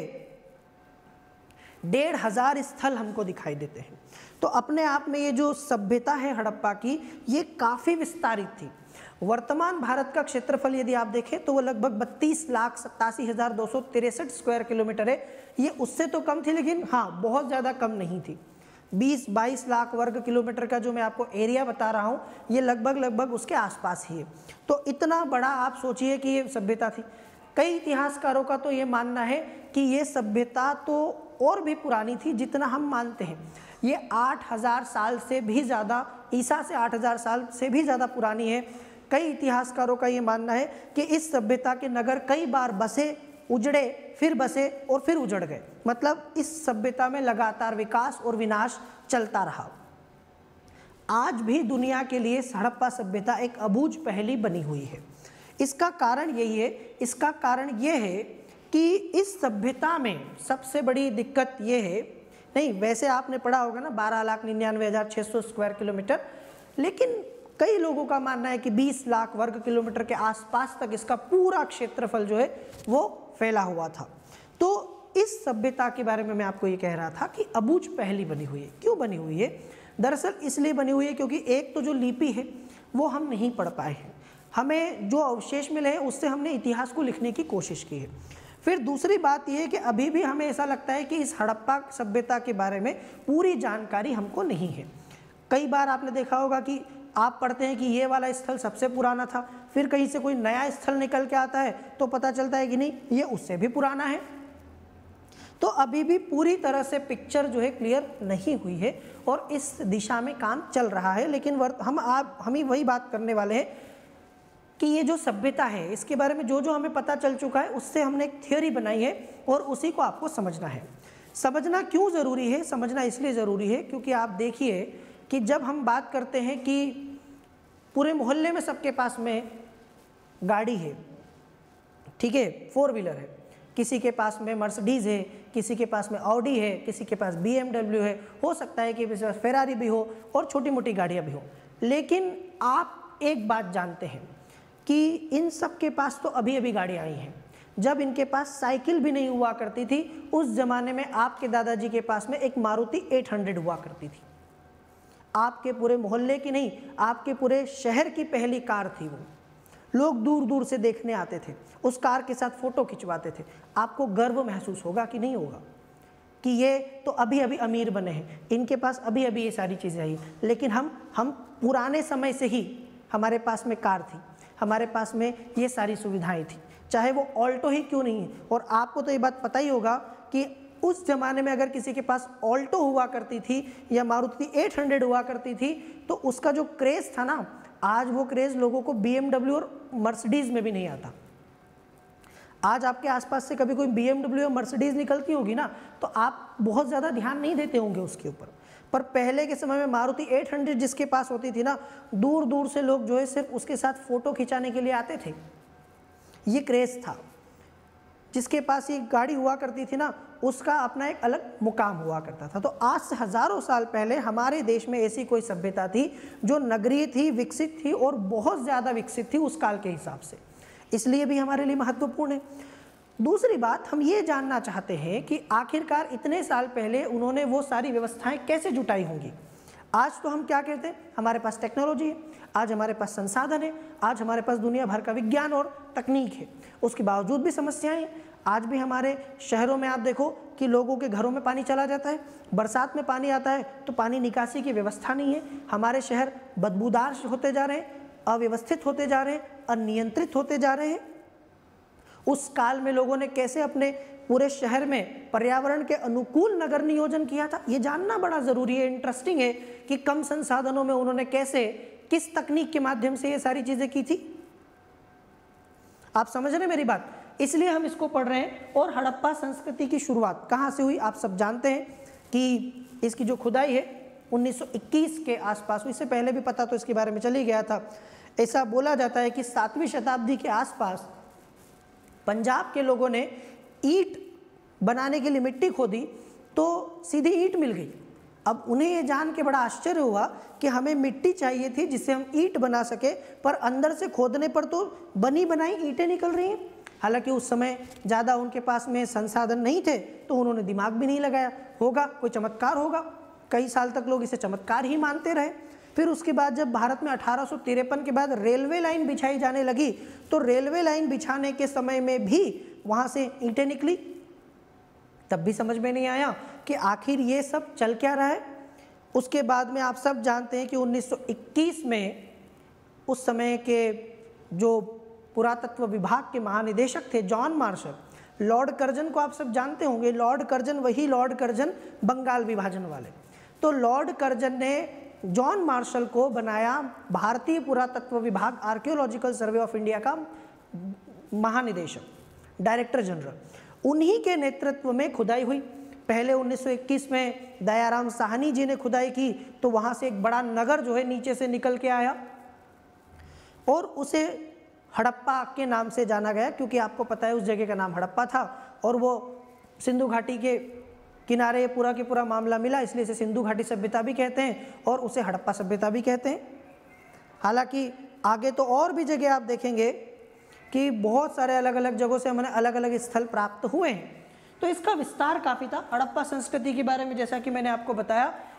1500 स्थल हमको दिखाई देते हैं। तो अपने आप में ये जो सभ्यता है हड़प्पा की, ये काफ़ी विस्तारित थी। वर्तमान भारत का क्षेत्रफल यदि आप देखें तो वो लगभग 32,87,263 स्क्वायर किलोमीटर है। ये उससे तो कम थी, लेकिन हाँ बहुत ज़्यादा कम नहीं थी। 20-22 लाख वर्ग किलोमीटर का जो मैं आपको एरिया बता रहा हूँ, ये लगभग उसके आसपास ही है। तो इतना बड़ा आप सोचिए कि ये सभ्यता थी। कई इतिहासकारों का तो ये मानना है कि ये सभ्यता तो और भी पुरानी थी जितना हम मानते हैं। ये 8000 साल से भी ज़्यादा, ईसा से 8000 साल से भी ज़्यादा पुरानी है। कई इतिहासकारों का ये मानना है कि इस सभ्यता के नगर कई बार बसे, उजड़े, फिर बसे और फिर उजड़ गए। मतलब इस सभ्यता में लगातार विकास और विनाश चलता रहा। आज भी दुनिया के लिए हड़प्पा सभ्यता एक अबूझ पहेली बनी हुई है। इसका कारण यही है, इसका कारण ये है कि इस सभ्यता में सबसे बड़ी दिक्कत ये है, नहीं वैसे आपने पढ़ा होगा ना 12,99,600 स्क्वायर किलोमीटर, लेकिन कई लोगों का मानना है कि 20 लाख वर्ग किलोमीटर के आसपास तक इसका पूरा क्षेत्रफल जो है वो फैला हुआ था। तो इस सभ्यता के बारे में मैं आपको ये कह रहा था कि अबूझ पहेली बनी हुई है। क्यों बनी हुई है? दरअसल इसलिए बनी हुई है क्योंकि एक तो जो लिपि है वो हम नहीं पढ़ पाए हैं। हमें जो अवशेष मिले हैं उससे हमने इतिहास को लिखने की कोशिश की है। फिर दूसरी बात यह है कि अभी भी हमें ऐसा लगता है कि इस हड़प्पा सभ्यता के बारे में पूरी जानकारी हमको नहीं है। कई बार आपने देखा होगा कि आप पढ़ते हैं कि ये वाला स्थल सबसे पुराना था, फिर कहीं से कोई नया स्थल निकल के आता है तो पता चलता है कि नहीं, ये उससे भी पुराना है। तो अभी भी पूरी तरह से पिक्चर जो है क्लियर नहीं हुई है और इस दिशा में काम चल रहा है। लेकिन हम ही वही बात करने वाले हैं कि ये जो सभ्यता है इसके बारे में जो जो हमें पता चल चुका है उससे हमने एक थियोरी बनाई है और उसी को आपको समझना है। समझना क्यों ज़रूरी है? समझना इसलिए ज़रूरी है क्योंकि आप देखिए कि जब हम बात करते हैं कि पूरे मोहल्ले में सबके पास में गाड़ी है, ठीक है, 4 व्हीलर है, किसी के पास में मर्सिडीज़ है, किसी के पास में ऑडी है, किसी के पास BMW है, हो सकता है कि किसी के पास फेरारी भी हो और छोटी मोटी गाड़ियाँ भी हो। लेकिन आप एक बात जानते हैं कि इन सब के पास तो अभी अभी गाड़ियाँ आई हैं। जब इनके पास साइकिल भी नहीं हुआ करती थी उस ज़माने में आपके दादाजी के पास में एक मारुति 800 हुआ करती थी। आपके पूरे मोहल्ले की नहीं, आपके पूरे शहर की पहली कार थी वो। लोग दूर दूर से देखने आते थे, उस कार के साथ फ़ोटो खिंचवाते थे। आपको गर्व महसूस होगा कि नहीं होगा कि ये तो अभी अभी अमीर बने हैं, इनके पास अभी अभी ये सारी चीज़ें आई। लेकिन हम पुराने समय से ही हमारे पास में कार थी, हमारे पास में ये सारी सुविधाएं थी, चाहे वो ऑल्टो ही क्यों नहीं है। और आपको तो ये बात पता ही होगा कि उस ज़माने में अगर किसी के पास ऑल्टो हुआ करती थी या मारुति 800 हुआ करती थी तो उसका जो क्रेज़ था ना, आज वो क्रेज़ लोगों को BMW और मर्सिडीज़ में भी नहीं आता। आज आपके आसपास से कभी कोई BMW और मर्सिडीज़ निकलती होगी ना तो आप बहुत ज़्यादा ध्यान नहीं देते होंगे उसके ऊपर। पर पहले के समय में मारुति 800 जिसके पास होती थी ना, दूर दूर से लोग जो है सिर्फ उसके साथ फ़ोटो खिंचाने के लिए आते थे। ये क्रेज़ था। जिसके पास ये गाड़ी हुआ करती थी ना उसका अपना एक अलग मुकाम हुआ करता था। तो आज से हज़ारों साल पहले हमारे देश में ऐसी कोई सभ्यता थी जो नगरीय थी, विकसित थी और बहुत ज़्यादा विकसित थी उस काल के हिसाब से, इसलिए भी हमारे लिए महत्वपूर्ण है। दूसरी बात, हम ये जानना चाहते हैं कि आखिरकार इतने साल पहले उन्होंने वो सारी व्यवस्थाएं कैसे जुटाई होंगी। आज तो हम क्या कहते हैं, हमारे पास टेक्नोलॉजी है, आज हमारे पास संसाधन है, आज हमारे पास दुनिया भर का विज्ञान और तकनीक है, उसके बावजूद भी समस्याएं हैं। आज भी हमारे शहरों में आप देखो कि लोगों के घरों में पानी चला जाता है, बरसात में पानी आता है तो पानी निकासी की व्यवस्था नहीं है। हमारे शहर बदबूदार होते जा रहे हैं, अव्यवस्थित होते जा रहे हैं, अनियंत्रित होते जा रहे हैं। उस काल में लोगों ने कैसे अपने पूरे शहर में पर्यावरण के अनुकूल नगर नियोजन किया था, ये जानना बड़ा ज़रूरी है। इंटरेस्टिंग है कि कम संसाधनों में उन्होंने कैसे, किस तकनीक के माध्यम से ये सारी चीज़ें की थी। आप समझ रहे हैं मेरी बात? इसलिए हम इसको पढ़ रहे हैं। और हड़प्पा संस्कृति की शुरुआत कहाँ से हुई आप सब जानते हैं कि इसकी जो खुदाई है 1921 के आसपास, इससे पहले भी पता तो इसके बारे में चल ही गया था। ऐसा बोला जाता है कि 7वीं शताब्दी के आसपास पंजाब के लोगों ने ईंट बनाने के लिए मिट्टी खोदी तो सीधी ईंट मिल गई। अब उन्हें ये जान के बड़ा आश्चर्य हुआ कि हमें मिट्टी चाहिए थी जिससे हम ईंट बना सके, पर अंदर से खोदने पर तो बनी बनाई ईंटें निकल रही हैं। हालांकि उस समय ज़्यादा उनके पास में संसाधन नहीं थे तो उन्होंने दिमाग भी नहीं लगाया, होगा कोई चमत्कार होगा। कई साल तक लोग इसे चमत्कार ही मानते रहे। फिर उसके बाद जब भारत में 1853 के बाद रेलवे लाइन बिछाई जाने लगी तो रेलवे लाइन बिछाने के समय में भी वहाँ से ईंटें निकली। तब भी समझ में नहीं आया कि आखिर ये सब चल क्या रहा है। उसके बाद में आप सब जानते हैं कि 1921 में उस समय के जो पुरातत्व विभाग के महानिदेशक थे जॉन मार्शल, लॉर्ड कर्जन को आप सब जानते होंगे। लॉर्ड कर्जन वही लॉर्ड कर्जन बंगाल विभाजन वाले। तो लॉर्ड कर्जन ने जॉन मार्शल को बनाया भारतीय पुरातत्व विभाग आर्कियोलॉजिकल सर्वे ऑफ इंडिया का महानिदेशक, डायरेक्टर जनरल। उन्हीं के नेतृत्व में खुदाई हुई। पहले 1921 में दयाराम साहनी जी ने खुदाई की तो वहाँ से एक बड़ा नगर जो है नीचे से निकल के आया और उसे हड़प्पा के नाम से जाना गया, क्योंकि आपको पता है उस जगह का नाम हड़प्पा था और वो सिंधु घाटी के किनारे पूरा के पूरा मामला मिला, इसलिए इसे सिंधु घाटी सभ्यता भी कहते हैं और उसे हड़प्पा सभ्यता भी कहते हैं। हालांकि आगे तो और भी जगह आप देखेंगे कि बहुत सारे अलग अलग जगहों से हमें अलग अलग स्थल प्राप्त हुए हैं। तो इसका विस्तार काफ़ी था। हड़प्पा संस्कृति के बारे में जैसा कि मैंने आपको बताया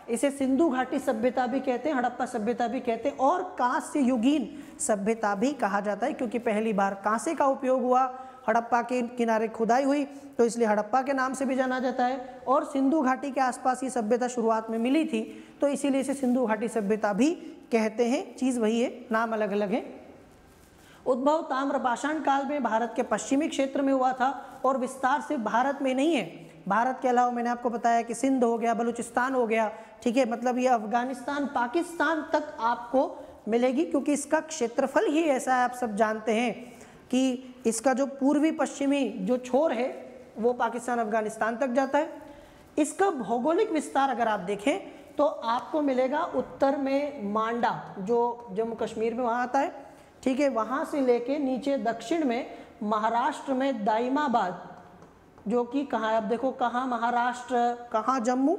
इसे सिंधु घाटी सभ्यता भी कहते हैं, हड़प्पा सभ्यता भी कहते हैं, और कांस्य युगीन सभ्यता भी कहा जाता है, क्योंकि पहली बार कांसे का उपयोग हुआ, हड़प्पा के किनारे खुदाई हुई, तो इसलिए हड़प्पा के नाम से भी जाना जाता है। और सिंधु घाटी के आसपास ये सभ्यता शुरुआत में मिली थी, तो इसीलिए इसे सिंधु घाटी सभ्यता भी कहते हैं। चीज़ वही है, नाम अलग अलग है। उद्भव ताम्रपाषाण काल में भारत के पश्चिमी क्षेत्र में हुआ था, और विस्तार से भारत में नहीं है, भारत के अलावा मैंने आपको बताया कि सिंध हो गया, बलूचिस्तान हो गया, ठीक है, मतलब ये अफगानिस्तान, पाकिस्तान तक आपको मिलेगी, क्योंकि इसका क्षेत्रफल ही ऐसा है। आप सब जानते हैं कि इसका जो पूर्वी पश्चिमी जो छोर है वो पाकिस्तान अफगानिस्तान तक जाता है। इसका भौगोलिक विस्तार अगर आप देखें तो आपको मिलेगा उत्तर में मांडा, जो जम्मू कश्मीर में वहाँ आता है, ठीक है, वहाँ से लेके नीचे दक्षिण में महाराष्ट्र में दाइमाबाद, जो कि कहाँ है, अब देखो कहाँ महाराष्ट्र, कहाँ जम्मू,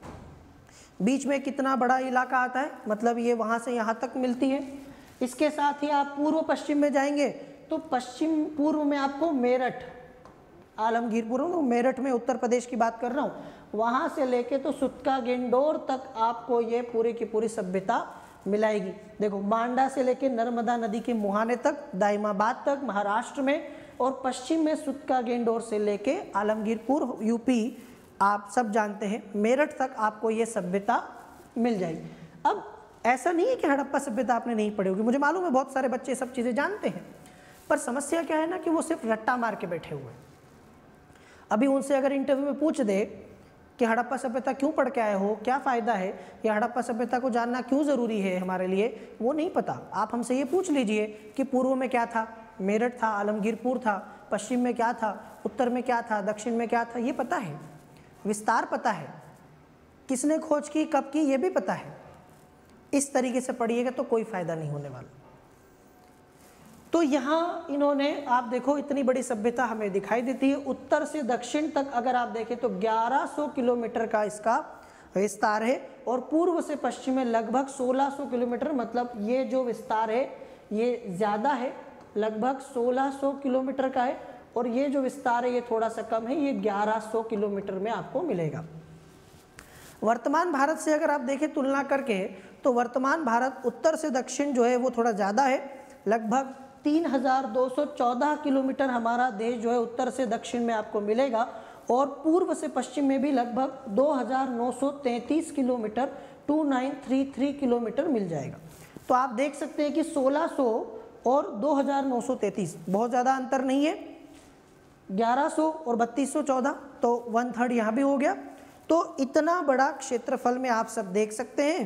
बीच में कितना बड़ा इलाका आता है, मतलब ये वहाँ से यहाँ तक मिलती है। इसके साथ ही आप पूर्व पश्चिम में जाएंगे तो पश्चिम पूर्व में आपको मेरठ, आलमगीरपुर, मेरठ में उत्तर प्रदेश की बात कर रहा हूँ, वहाँ से लेके तो सुतका गेंडोर तक आपको ये पूरी की पूरी सभ्यता मिलाएगी। देखो मांडा से लेके नर्मदा नदी के मुहाने तक, दाइमाबाद तक महाराष्ट्र में, और पश्चिम में सुतका गेंडोर से लेके आलमगीरपुर यूपी, आप सब जानते हैं, मेरठ तक आपको ये सभ्यता मिल जाएगी। अब ऐसा नहीं है कि हड़प्पा सभ्यता आपने नहीं पढ़ी होगी, मुझे मालूम है बहुत सारे बच्चे सब चीज़ें जानते हैं, पर समस्या क्या है ना कि वो सिर्फ रट्टा मार के बैठे हुए हैं। अभी उनसे अगर इंटरव्यू में पूछ दे कि हड़प्पा सभ्यता क्यों पढ़ के आए हो, क्या फ़ायदा है, या हड़प्पा सभ्यता को जानना क्यों ज़रूरी है हमारे लिए, वो नहीं पता। आप हमसे ये पूछ लीजिए कि पूर्व में क्या था, मेरठ था, आलमगीरपुर था, पश्चिम में क्या था, उत्तर में क्या था, दक्षिण में क्या था, ये पता है, विस्तार पता है, किसने खोज की, कब की, ये भी पता है। इस तरीके से पढ़िएगा तो कोई फ़ायदा नहीं होने वाला। तो यहाँ इन्होंने, आप देखो इतनी बड़ी सभ्यता हमें दिखाई देती है, उत्तर से दक्षिण तक अगर आप देखें तो 1100 किलोमीटर का इसका विस्तार है, और पूर्व से पश्चिम में लगभग 1600 किलोमीटर, मतलब ये जो विस्तार है ये ज़्यादा है, लगभग 1600 किलोमीटर का है, और ये जो विस्तार है ये थोड़ा सा कम है, ये 1100 किलोमीटर में आपको मिलेगा। वर्तमान भारत से अगर आप देखें तुलना करके तो वर्तमान भारत उत्तर से दक्षिण जो है वो थोड़ा ज़्यादा है, लगभग 3214 किलोमीटर हमारा देश जो है उत्तर से दक्षिण में आपको मिलेगा, और पूर्व से पश्चिम में भी लगभग 2933 किलोमीटर, 2933 किलोमीटर मिल जाएगा। तो आप देख सकते हैं कि 1600 और 2933 बहुत ज़्यादा अंतर नहीं है, 1100 और 3214, तो 1/3 यहाँ भी हो गया। तो इतना बड़ा क्षेत्रफल में आप सब देख सकते हैं,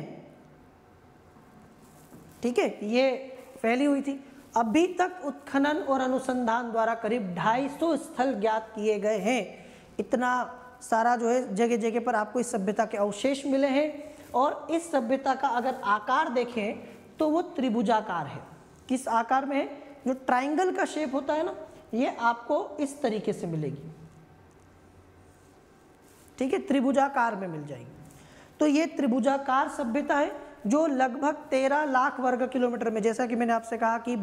ठीक है, ये फैली हुई थी। अभी तक उत्खनन और अनुसंधान द्वारा करीब 250 स्थल ज्ञात किए गए हैं। इतना सारा जो है जगह जगह पर आपको इस सभ्यता के अवशेष मिले हैं, और इस सभ्यता का अगर आकार देखें तो वो त्रिभुजाकार है। किस आकार में है, जो ट्राइंगल का शेप होता है ना, ये आपको इस तरीके से मिलेगी, ठीक है, त्रिभुजाकार में मिल जाएगी। तो ये त्रिभुजाकार सभ्यता है जो लगभग 13 लाख वर्ग किलोमीटर में, जैसा कि मैंने आपसे कहा कि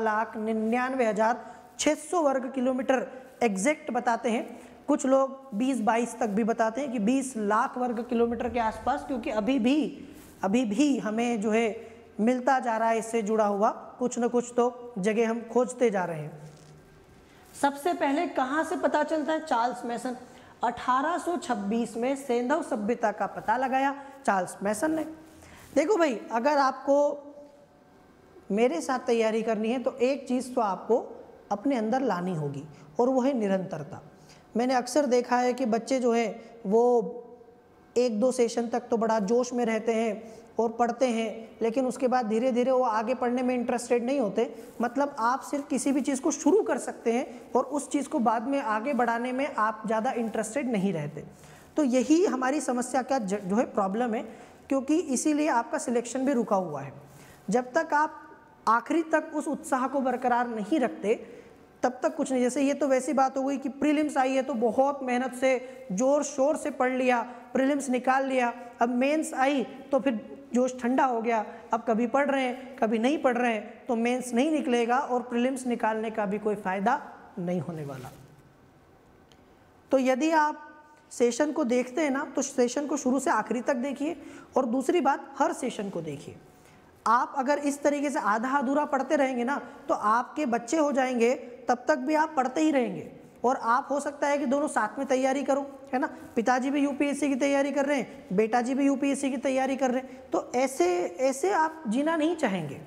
12,99,600 वर्ग किलोमीटर एग्जैक्ट बताते हैं, कुछ लोग 20-22 तक भी बताते हैं कि 20 लाख वर्ग किलोमीटर के आसपास, क्योंकि अभी भी हमें जो है मिलता जा रहा है इससे जुड़ा हुआ कुछ न कुछ तो जगह हम खोजते जा रहे हैं। सबसे पहले कहाँ से पता चलता है, चार्ल्स मैसन 1826 में सेंधव सभ्यता का पता लगाया चार्ल्स मैसन ने। देखो भाई, अगर आपको मेरे साथ तैयारी करनी है तो एक चीज़ तो आपको अपने अंदर लानी होगी, और वो है निरंतरता। मैंने अक्सर देखा है कि बच्चे जो है वो 1-2 सेशन तक तो बड़ा जोश में रहते हैं और पढ़ते हैं, लेकिन उसके बाद धीरे धीरे वो आगे पढ़ने में इंटरेस्टेड नहीं होते। मतलब आप सिर्फ किसी भी चीज़ को शुरू कर सकते हैं और उस चीज़ को बाद में आगे बढ़ाने में आप ज़्यादा इंटरेस्टेड नहीं रहते। तो यही हमारी समस्या का जो है प्रॉब्लम है, क्योंकि इसीलिए आपका सिलेक्शन भी रुका हुआ है। जब तक आप आखिरी तक उस उत्साह को बरकरार नहीं रखते तब तक कुछ नहीं। जैसे ये तो वैसी बात हो गई कि प्रीलिम्स आई है तो बहुत मेहनत से जोर शोर से पढ़ लिया, प्रीलिम्स निकाल लिया, अब मेंस आई तो फिर जोश ठंडा हो गया, अब कभी पढ़ रहे हैं कभी नहीं पढ़ रहे हैं, तो मेंस नहीं निकलेगा और प्रीलिम्स निकालने का भी कोई फ़ायदा नहीं होने वाला। तो यदि आप सेशन को देखते हैं ना तो सेशन को शुरू से आखिरी तक देखिए, और दूसरी बात हर सेशन को देखिए। आप अगर इस तरीके से आधा अधूरा पढ़ते रहेंगे ना तो आपके बच्चे हो जाएंगे, तब तक भी आप पढ़ते ही रहेंगे, और आप हो सकता है कि दोनों साथ में तैयारी करो, है ना। पिताजी भी यूपीएससी की तैयारी कर रहे हैं, बेटा जी भी यूपीएससी की तैयारी कर रहे हैं, तो ऐसे आप जीना नहीं चाहेंगे,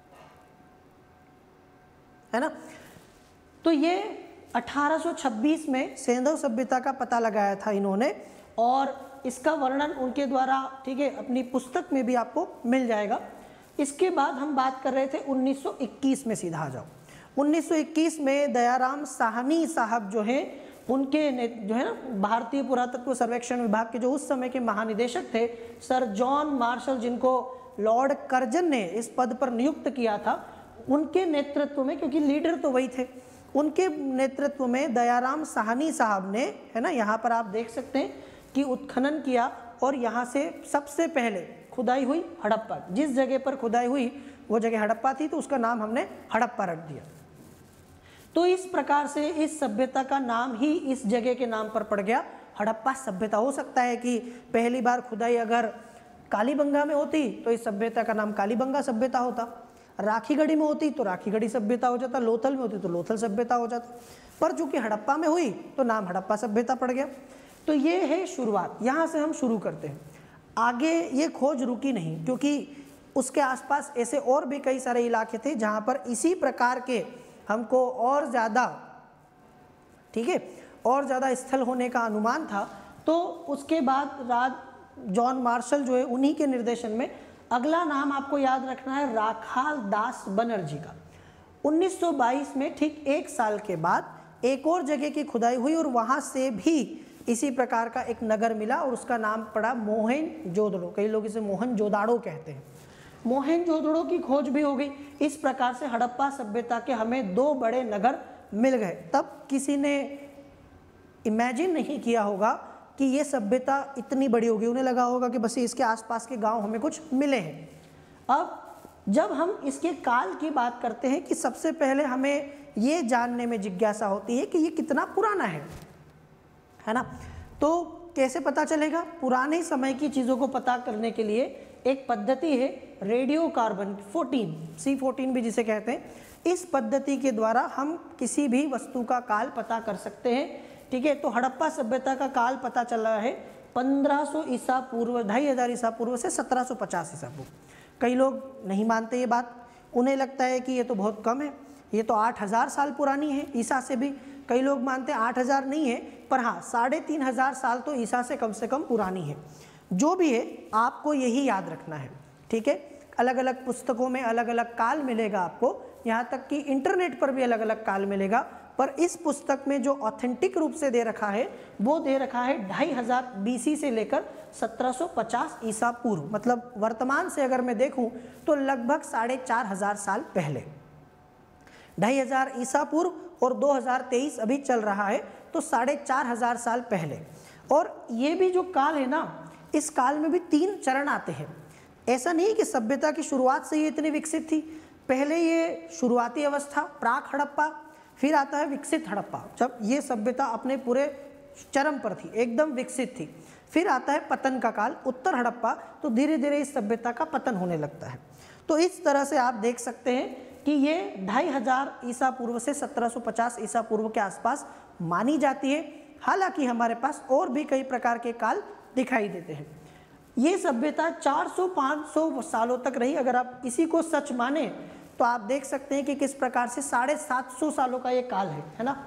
है ना। तो ये 1826 में सेंधव सभ्यता का पता लगाया था इन्होंने, और इसका वर्णन उनके द्वारा, ठीक है, अपनी पुस्तक में भी आपको मिल जाएगा। इसके बाद हम बात कर रहे थे 1921 में, सीधा आ जाओ। 1921 में दयाराम साहनी साहब जो हैं, उनके जो है ना भारतीय पुरातत्व सर्वेक्षण विभाग के जो उस समय के महानिदेशक थे, सर जॉन मार्शल, जिनको लॉर्ड कर्जन ने इस पद पर नियुक्त किया था, उनके नेतृत्व में, क्योंकि लीडर तो वही थे, उनके नेतृत्व में दयाराम साहनी साहब ने, है ना, यहाँ पर आप देख सकते हैं कि उत्खनन किया, और यहाँ से सबसे पहले खुदाई हुई हड़प्पा। जिस जगह पर खुदाई हुई वो जगह हड़प्पा थी, तो उसका नाम हमने हड़प्पा रख दिया। तो इस प्रकार से इस सभ्यता का नाम ही इस जगह के नाम पर पड़ गया, हड़प्पा सभ्यता। हो सकता है कि पहली बार खुदाई अगर कालीबंगा में होती तो इस सभ्यता का नाम कालीबंगा सभ्यता होता, राखीगढ़ी में होती तो राखीगढ़ी सभ्यता हो जाता, लोथल में होती तो लोथल सभ्यता हो जाता, पर चूंकि हड़प्पा में हुई तो नाम हड़प्पा सभ्यता पड़ गया। तो ये है शुरुआत, यहाँ से हम शुरू करते हैं। आगे ये खोज रुकी नहीं, क्योंकि उसके आसपास ऐसे और भी कई सारे इलाके थे जहाँ पर इसी प्रकार के हमको और ज़्यादा, ठीक है, और ज़्यादा स्थल होने का अनुमान था। तो उसके बाद जॉन मार्शल जो है, उन्हीं के निर्देशन में अगला नाम आपको याद रखना है राखाल दास बनर्जी का। 1922 में ठीक 1 साल के बाद एक और जगह की खुदाई हुई, और वहाँ से भी इसी प्रकार का एक नगर मिला, और उसका नाम पड़ा मोहनजोदड़ो। कई लोग इसे मोहनजोदाड़ो कहते हैं। मोहनजोदड़ो की खोज भी हो गई। इस प्रकार से हड़प्पा सभ्यता के हमें 2 बड़े नगर मिल गए। तब किसी ने इमेजिन नहीं किया होगा कि ये सभ्यता इतनी बड़ी होगी, उन्हें लगा होगा कि बस इसके आसपास के गांव हमें कुछ मिले हैं। अब जब हम इसके काल की बात करते हैं कि सबसे पहले हमें ये जानने में जिज्ञासा होती है कि ये कितना पुराना है ना। तो कैसे पता चलेगा? पुराने समय की चीज़ों को पता करने के लिए एक पद्धति है रेडियो कार्बन 14, C14 भी जिसे कहते हैं। इस पद्धति के द्वारा हम किसी भी वस्तु का काल पता कर सकते हैं, ठीक है। तो हड़प्पा सभ्यता का काल पता चला है 1500 ईसा पूर्व, 2500 ईसा पूर्व से 1750 ईसा पूर्व। कई लोग नहीं मानते ये बात, उन्हें लगता है कि ये तो बहुत कम है, ये तो 8000 साल पुरानी है ईसा से भी। कई लोग मानते हैं 8000 नहीं है, पर हाँ 3500 साल तो ईसा से कम पुरानी है। जो भी है आपको यही याद रखना है, ठीक है। अलग अलग पुस्तकों में अलग अलग काल मिलेगा आपको, यहाँ तक कि इंटरनेट पर भी अलग अलग काल मिलेगा, पर इस पुस्तक में जो ऑथेंटिक रूप से दे रखा है वो दे रखा है 2500 BC से लेकर 1750 ईसा पूर्व। मतलब वर्तमान से अगर मैं देखूं तो लगभग 4500 साल पहले, 2500 ईसा पूर्व, और 2023 अभी चल रहा है, तो 4500 साल पहले। और ये भी जो काल है ना, इस काल में भी 3 चरण आते हैं। ऐसा नहीं कि सभ्यता की शुरुआत से ये इतनी विकसित थी। पहले ये शुरुआती अवस्था प्राक हड़प्पा, फिर आता है विकसित हड़प्पा, जब ये सभ्यता अपने पूरे चरम पर थी, एकदम विकसित थी। फिर आता है पतन का काल, उत्तर हड़प्पा, तो धीरे धीरे इस सभ्यता का पतन होने लगता है। तो इस तरह से आप देख सकते हैं कि ये 2500 ईसा पूर्व से 1750 ईसा पूर्व के आसपास मानी जाती है। हालांकि हमारे पास और भी कई प्रकार के काल दिखाई देते हैं। ये सभ्यता 400-500 सालों तक रही। अगर आप इसी को सच माने तो आप देख सकते हैं कि किस प्रकार से 750 सालों का ये काल है ना।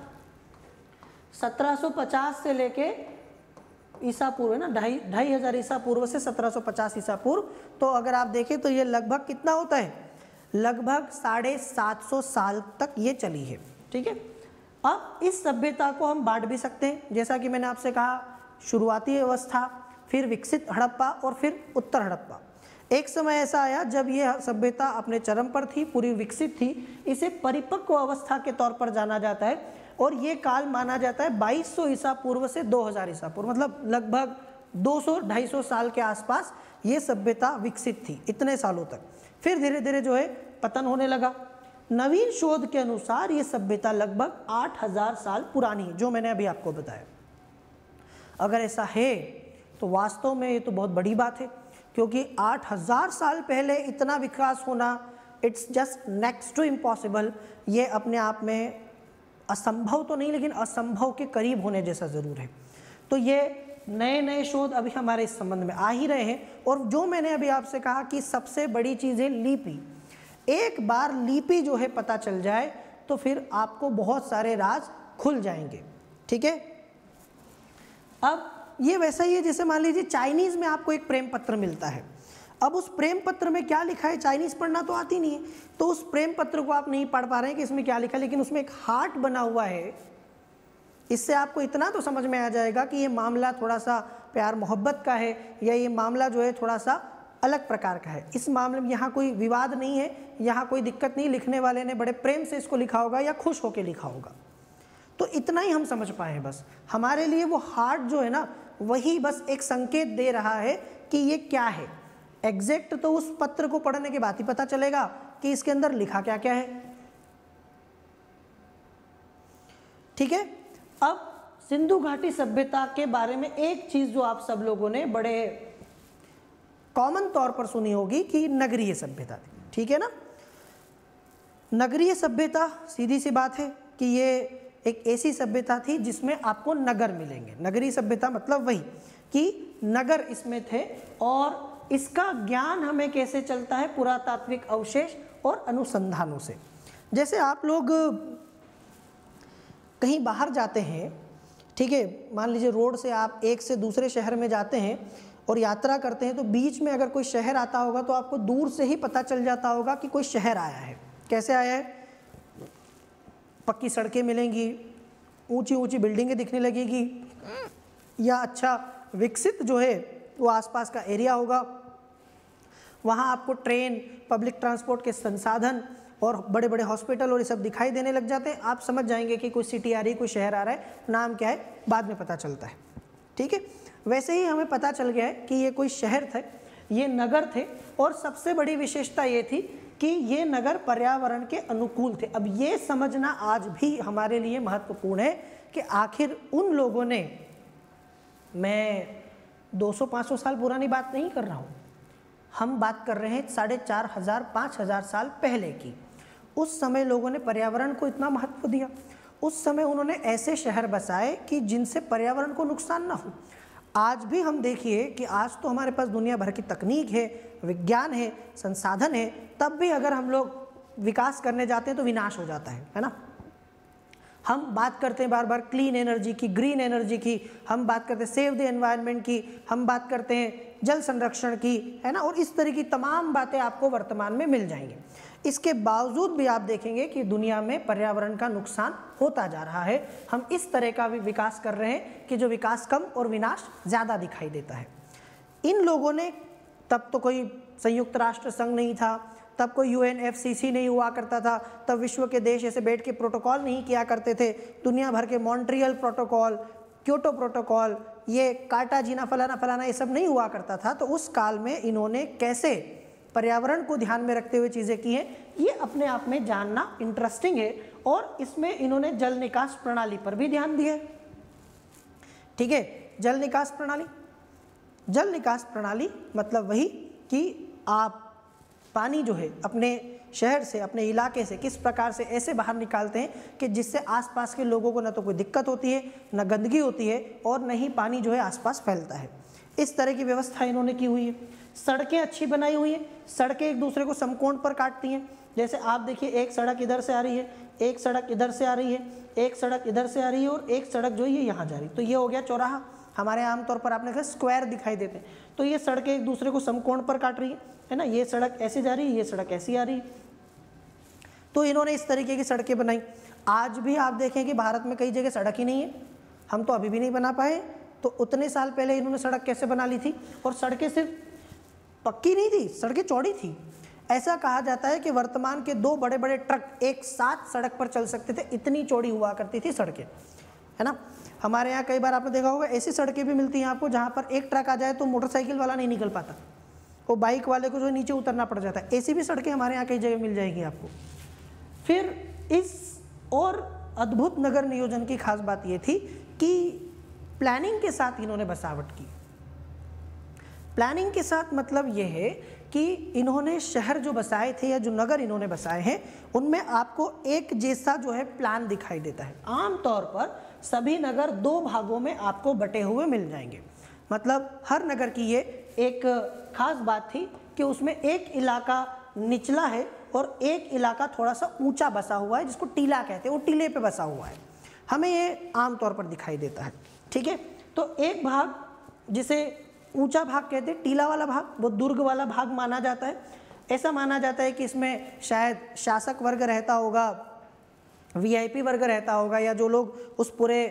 1750 से लेके ईसा पूर्व है ना, 2500 ईसा पूर्व से 1750 ईसा पूर्व। तो अगर आप देखें तो ये लगभग कितना होता है, लगभग 750 साल तक ये चली है, ठीक है। अब इस सभ्यता को हम बांट भी सकते हैं, जैसा कि मैंने आपसे कहा, शुरुआती अवस्था, फिर विकसित हड़प्पा और फिर उत्तर हड़प्पा। एक समय ऐसा आया जब ये सभ्यता अपने चरम पर थी, पूरी विकसित थी। इसे परिपक्व अवस्था के तौर पर जाना जाता है, और ये काल माना जाता है 2200 ईसा पूर्व से 2000 ईसा पूर्व। मतलब लगभग 200-250 साल के आसपास ये सभ्यता विकसित थी, इतने सालों तक। फिर धीरे धीरे जो है पतन होने लगा। नवीन शोध के अनुसार ये सभ्यता लगभग 8000 साल पुरानी है, जो मैंने अभी आपको बताया। अगर ऐसा है तो वास्तव में ये तो बहुत बड़ी बात है, क्योंकि 8000 साल पहले इतना विकास होना, it's just next to impossible. ये अपने आप में असंभव तो नहीं, लेकिन असंभव के करीब होने जैसा ज़रूर है। तो ये नए नए शोध अभी हमारे इस संबंध में आ ही रहे हैं। और जो मैंने अभी आपसे कहा कि सबसे बड़ी चीज़ है लिपि। एक बार लिपि जो है पता चल जाए तो फिर आपको बहुत सारे राज खुल जाएंगे। ठीक है, अब ये वैसा ही है जैसे मान लीजिए चाइनीज़ में आपको एक प्रेम पत्र मिलता है। अब उस प्रेम पत्र में क्या लिखा है, चाइनीज़ पढ़ना तो आती नहीं है, तो उस प्रेम पत्र को आप नहीं पढ़ पा रहे हैं कि इसमें क्या लिखा है, लेकिन उसमें एक हार्ट बना हुआ है। इससे आपको इतना तो समझ में आ जाएगा कि ये मामला थोड़ा सा प्यार मोहब्बत का है, या ये मामला जो है थोड़ा सा अलग प्रकार का है। इस मामले में यहाँ कोई विवाद नहीं है, यहाँ कोई दिक्कत नहीं, लिखने वाले ने बड़े प्रेम से इसको लिखा होगा या खुश होकर लिखा होगा। तो इतना ही हम समझ पाए हैं बस। हमारे लिए वो हार्ट जो है ना, वही बस एक संकेत दे रहा है कि ये क्या है। एग्जैक्ट तो उस पत्र को पढ़ने के बाद ही पता चलेगा कि इसके अंदर लिखा क्या क्या है। ठीक है, अब सिंधु घाटी सभ्यता के बारे में एक चीज जो आप सब लोगों ने बड़े कॉमन तौर पर सुनी होगी कि नगरीय सभ्यता थी। ठीक है ना, नगरीय सभ्यता सीधी सी बात है कि ये एक ऐसी सभ्यता थी जिसमें आपको नगर मिलेंगे। नगरीय सभ्यता मतलब वही कि नगर इसमें थे, और इसका ज्ञान हमें कैसे चलता है, पुरातात्विक अवशेष और अनुसंधानों से। जैसे आप लोग कहीं बाहर जाते हैं, ठीक है, मान लीजिए रोड से आप एक से दूसरे शहर में जाते हैं और यात्रा करते हैं, तो बीच में अगर कोई शहर आता होगा तो आपको दूर से ही पता चल जाता होगा कि कोई शहर आया है। कैसे आया है, पक्की सड़कें मिलेंगी, ऊंची ऊंची बिल्डिंगें दिखने लगेगी, या अच्छा विकसित जो है वो आसपास का एरिया होगा। वहाँ आपको ट्रेन, पब्लिक ट्रांसपोर्ट के संसाधन और बड़े बड़े हॉस्पिटल और ये सब दिखाई देने लग जाते हैं। आप समझ जाएंगे कि कोई सिटी आ रही, कोई शहर आ रहा है, नाम क्या है बाद में पता चलता है। ठीक है, वैसे ही हमें पता चल गया है कि ये कोई शहर थे, ये नगर थे, और सबसे बड़ी विशेषता ये थी कि ये नगर पर्यावरण के अनुकूल थे। अब ये समझना आज भी हमारे लिए महत्वपूर्ण है कि आखिर उन लोगों ने, मैं 200-500 साल पुरानी बात नहीं कर रहा हूँ, हम बात कर रहे हैं 4500-5000 साल पहले की। उस समय लोगों ने पर्यावरण को इतना महत्व दिया। उस समय उन्होंने ऐसे शहर बसाए कि जिनसे पर्यावरण को नुकसान ना हो। आज भी हम देखिए कि आज तो हमारे पास दुनिया भर की तकनीक है, विज्ञान है, संसाधन है, तब भी अगर हम लोग विकास करने जाते हैं तो विनाश हो जाता है ना। हम बात करते हैं बार बार क्लीन एनर्जी की, ग्रीन एनर्जी की, हम बात करते हैं सेव द एनवायरनमेंट की, हम बात करते हैं जल संरक्षण की, है ना, और इस तरह की तमाम बातें आपको वर्तमान में मिल जाएंगी। इसके बावजूद भी आप देखेंगे कि दुनिया में पर्यावरण का नुकसान होता जा रहा है। हम इस तरह का भी विकास कर रहे हैं कि जो विकास कम और विनाश ज़्यादा दिखाई देता है। इन लोगों ने, तब तो कोई संयुक्त राष्ट्र संघ नहीं था, तब कोई UNFCCC नहीं हुआ करता था, तब विश्व के देश ऐसे बैठ के प्रोटोकॉल नहीं किया करते थे। दुनिया भर के मॉन्ट्रियल प्रोटोकॉल, क्योटो प्रोटोकॉल, ये कार्टाजीना फलाना फलाना ये सब नहीं हुआ करता था। तो उस काल में इन्होंने कैसे पर्यावरण को ध्यान में रखते हुए चीज़ें की हैं, ये अपने आप में जानना इंटरेस्टिंग है। और इसमें इन्होंने जल निकास प्रणाली पर भी ध्यान दिया है। ठीक है, जल निकास प्रणाली, जल निकास प्रणाली मतलब वही कि आप पानी जो है अपने शहर से, अपने इलाके से किस प्रकार से ऐसे बाहर निकालते हैं कि जिससे आसपास के लोगों को न तो कोई दिक्कत होती है, न गंदगी होती है, और न ही पानी जो है आसपास फैलता है। इस तरह की व्यवस्था इन्होंने की हुई है। सड़कें अच्छी बनाई हुई हैं, सड़कें एक दूसरे को समकोण पर काटती हैं। जैसे आप देखिए, एक सड़क इधर से आ रही है, एक सड़क इधर से आ रही है, एक सड़क इधर से आ रही है, और एक सड़क जो है ये यहाँ जा रही है। तो ये हो गया चौराहा। हमारे आमतौर पर आपने देखा स्क्वायर दिखाई देते हैं, तो ये सड़कें एक दूसरे को समकोण पर काट रही है ना। ये सड़क ऐसे जा रही है, ये सड़क ऐसी आ रही है। तो इन्होंने इस तरीके की सड़कें बनाई। आज भी आप देखें कि भारत में कई जगह सड़क ही नहीं है, हम तो अभी भी नहीं बना पाए। तो उतने साल पहले इन्होंने सड़क कैसे बना ली थी, और सड़कें सिर्फ पक्की नहीं थी, सड़कें चौड़ी थी। ऐसा कहा जाता है कि वर्तमान के 2 बड़े बड़े ट्रक एक साथ सड़क पर चल सकते थे, इतनी चौड़ी हुआ करती थी सड़कें, है ना। हमारे यहाँ कई बार आपने देखा होगा ऐसी सड़कें भी मिलती हैं आपको जहाँ पर एक ट्रक आ जाए तो मोटरसाइकिल वाला नहीं निकल पाता, वो बाइक वाले को जो है नीचे उतरना पड़ जाता है। ऐसी भी सड़कें हमारे यहाँ कई जगह मिल जाएगी आपको। फिर इस और अद्भुत नगर नियोजन की खास बात ये थी कि प्लानिंग के साथ इन्होंने बसावट की। प्लानिंग के साथ मतलब ये है कि इन्होंने शहर जो बसाए थे या जो नगर इन्होंने बसाए हैं उनमें आपको एक जैसा जो है प्लान दिखाई देता है। आमतौर पर सभी नगर 2 भागों में आपको बटे हुए मिल जाएंगे। मतलब हर नगर की ये एक खास बात थी कि उसमें एक इलाका निचला है और एक इलाका थोड़ा सा ऊंचा बसा हुआ है, जिसको टीला कहते हैं, वो टीले पे बसा हुआ है। हमें ये आमतौर पर दिखाई देता है, ठीक है। तो एक भाग जिसे ऊंचा भाग कहते हैं, टीला वाला भाग, वो दुर्ग वाला भाग माना जाता है। ऐसा माना जाता है कि इसमें शायद शासक वर्ग रहता होगा, वीआईपी वर्ग रहता होगा, या जो लोग उस पूरे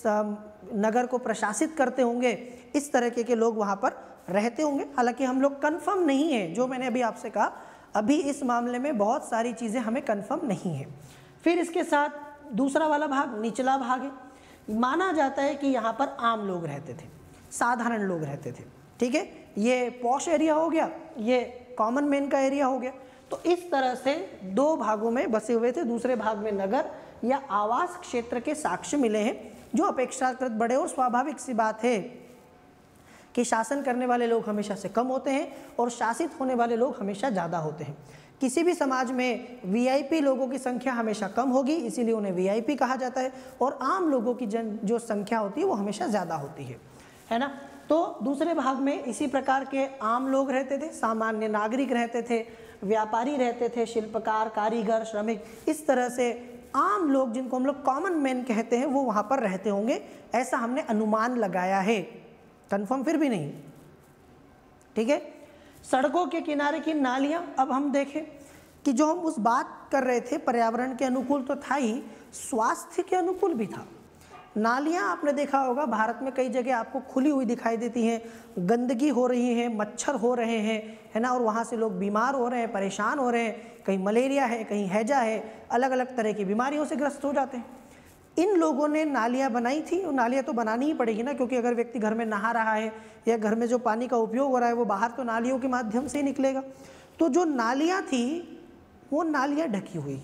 नगर को प्रशासित करते होंगे, इस तरीके के लोग वहाँ पर रहते होंगे। हालांकि हम लोग कंफर्म नहीं है, जो मैंने अभी आपसे कहा, अभी इस मामले में बहुत सारी चीज़ें हमें कंफर्म नहीं है। फिर इसके साथ दूसरा वाला भाग निचला भाग है। माना जाता है कि यहाँ पर आम लोग रहते थे, साधारण लोग रहते थे, ठीक है। ये पॉश एरिया हो गया, ये कॉमन मैन का एरिया हो गया। तो इस तरह से 2 भागों में बसे हुए थे। दूसरे भाग में नगर या आवास क्षेत्र के साक्ष्य मिले हैं, जो अपेक्षाकृत बड़े, और स्वाभाविक सी बात है कि शासन करने वाले लोग हमेशा से कम होते हैं और शासित होने वाले लोग हमेशा ज़्यादा होते हैं। किसी भी समाज में वीआईपी लोगों की संख्या हमेशा कम होगी, इसीलिए उन्हें वीआईपी कहा जाता है, और आम लोगों की जो संख्या होती है वो हमेशा ज़्यादा होती है ना। तो दूसरे भाग में इसी प्रकार के आम लोग रहते थे, सामान्य नागरिक रहते थे, व्यापारी रहते थे, शिल्पकार, कारीगर, श्रमिक, इस तरह से आम लोग जिनको हम लोग कॉमन मैन कहते हैं वो वहाँ पर रहते होंगे, ऐसा हमने अनुमान लगाया है, कंफर्म फिर भी नहीं, ठीक है। सड़कों के किनारे की नालियाँ, अब हम देखें कि जो हम उस बात कर रहे थे पर्यावरण के अनुकूल तो था ही, स्वास्थ्य के अनुकूल भी था। नालियाँ आपने देखा होगा भारत में कई जगह आपको खुली हुई दिखाई देती हैं, गंदगी हो रही है, मच्छर हो रहे हैं, है ना, और वहाँ से लोग बीमार हो रहे हैं, परेशान हो रहे हैं, कहीं मलेरिया है, कहीं हैजा है, अलग अलग तरह की बीमारियों से ग्रस्त हो जाते हैं। इन लोगों ने नालियाँ बनाई थी, और नालियाँ तो बनानी ही पड़ेगी ना, क्योंकि अगर व्यक्ति घर में नहा रहा है या घर में जो पानी का उपयोग हो रहा है वो बाहर तो नालियों के माध्यम से ही निकलेगा। तो जो नालियाँ थी वो नालियाँ ढकी हुई,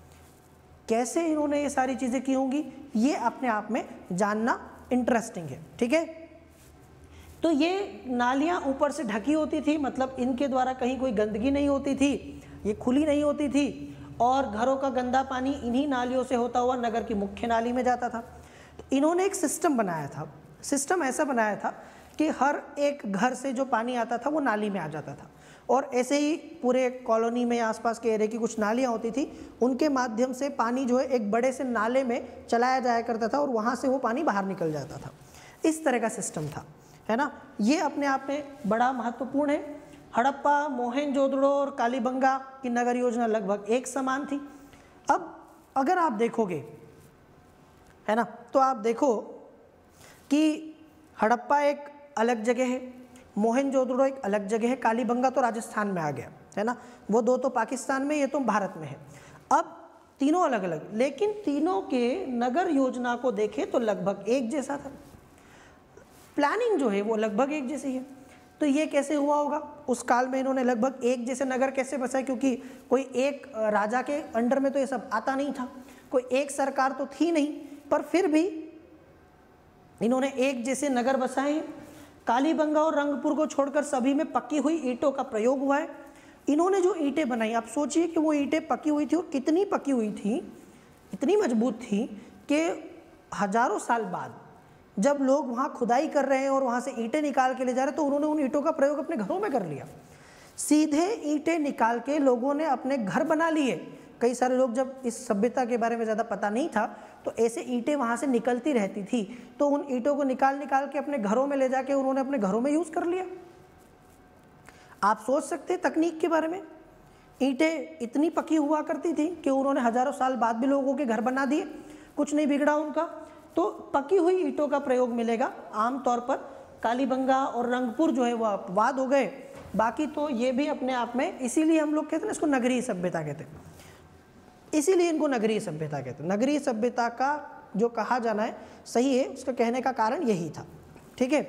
कैसे इन्होंने ये सारी चीज़ें की होंगी, ये अपने आप में जानना इंटरेस्टिंग है, ठीक है। तो ये नालियाँ ऊपर से ढकी होती थी, मतलब इनके द्वारा कहीं कोई गंदगी नहीं होती थी, ये खुली नहीं होती थी, और घरों का गंदा पानी इन्हीं नालियों से होता हुआ नगर की मुख्य नाली में जाता था। तो इन्होंने एक सिस्टम बनाया था। सिस्टम ऐसा बनाया था कि हर एक घर से जो पानी आता था वो नाली में आ जाता था, और ऐसे ही पूरे कॉलोनी में आसपास के एरिया की कुछ नालियाँ होती थी, उनके माध्यम से पानी जो है एक बड़े से नाले में चलाया जाया करता था, और वहाँ से वो पानी बाहर निकल जाता था। इस तरह का सिस्टम था, है ना। ये अपने आप में बड़ा महत्वपूर्ण है। हड़प्पा, मोहनजोदड़ो और कालीबंगा की नगर योजना लगभग एक समान थी। अब अगर आप देखोगे, है ना, तो आप देखो कि हड़प्पा एक अलग जगह है, मोहनजोदड़ो एक अलग जगह है, कालीबंगा तो राजस्थान में आ गया, है ना, वो 2 तो पाकिस्तान में, ये तो भारत में है। अब तीनों अलग अलग, लेकिन तीनों के नगर योजना को देखें तो लगभग एक जैसा था। प्लानिंग जो है वो लगभग एक जैसी है। तो ये कैसे हुआ होगा, उस काल में इन्होंने लगभग एक जैसे नगर कैसे बसाए, क्योंकि कोई एक राजा के अंडर में तो ये सब आता नहीं था, कोई एक सरकार तो थी नहीं, पर फिर भी इन्होंने एक जैसे नगर बसाए हैं। कालीबंगा और रंगपुर को छोड़कर सभी में पकी हुई ईंटों का प्रयोग हुआ है। इन्होंने जो ईंटें बनाई, आप सोचिए कि वो ईंटें पकी हुई थी, और कितनी पकी हुई थी, इतनी मजबूत थी कि हजारों साल बाद जब लोग वहाँ खुदाई कर रहे हैं और वहाँ से ईंटें निकाल के ले जा रहे हैं, तो उन्होंने उन ईंटों का प्रयोग अपने घरों में कर लिया। सीधे ईंटें निकाल के लोगों ने अपने घर बना लिए। कई सारे लोग, जब इस सभ्यता के बारे में ज़्यादा पता नहीं था, तो ऐसे ईंटें वहाँ से निकलती रहती थी, तो उन ईंटों को निकाल के अपने घरों में ले जाके उन्होंने अपने घरों में यूज़ कर लिया। आप सोच सकते हैं तकनीक के बारे में। ईंटें इतनी पकी हुआ करती थी कि उन्होंने हजारों साल बाद भी लोगों के घर बना दिए, कुछ नहीं बिगड़ा उनका। तो पकी हुई ईंटों का प्रयोग मिलेगा आमतौर पर। कालीबंगा और रंगपुर जो है वो अपवाद हो गए, बाकी तो ये भी अपने आप में, इसीलिए हम लोग कहते हैं ना इसको नगरीय सभ्यता कहते हैं, इसीलिए इनको नगरीय सभ्यता कहते हैं। नगरीय सभ्यता का जो कहा जाना है सही है, उसका कहने का कारण यही था, ठीक है।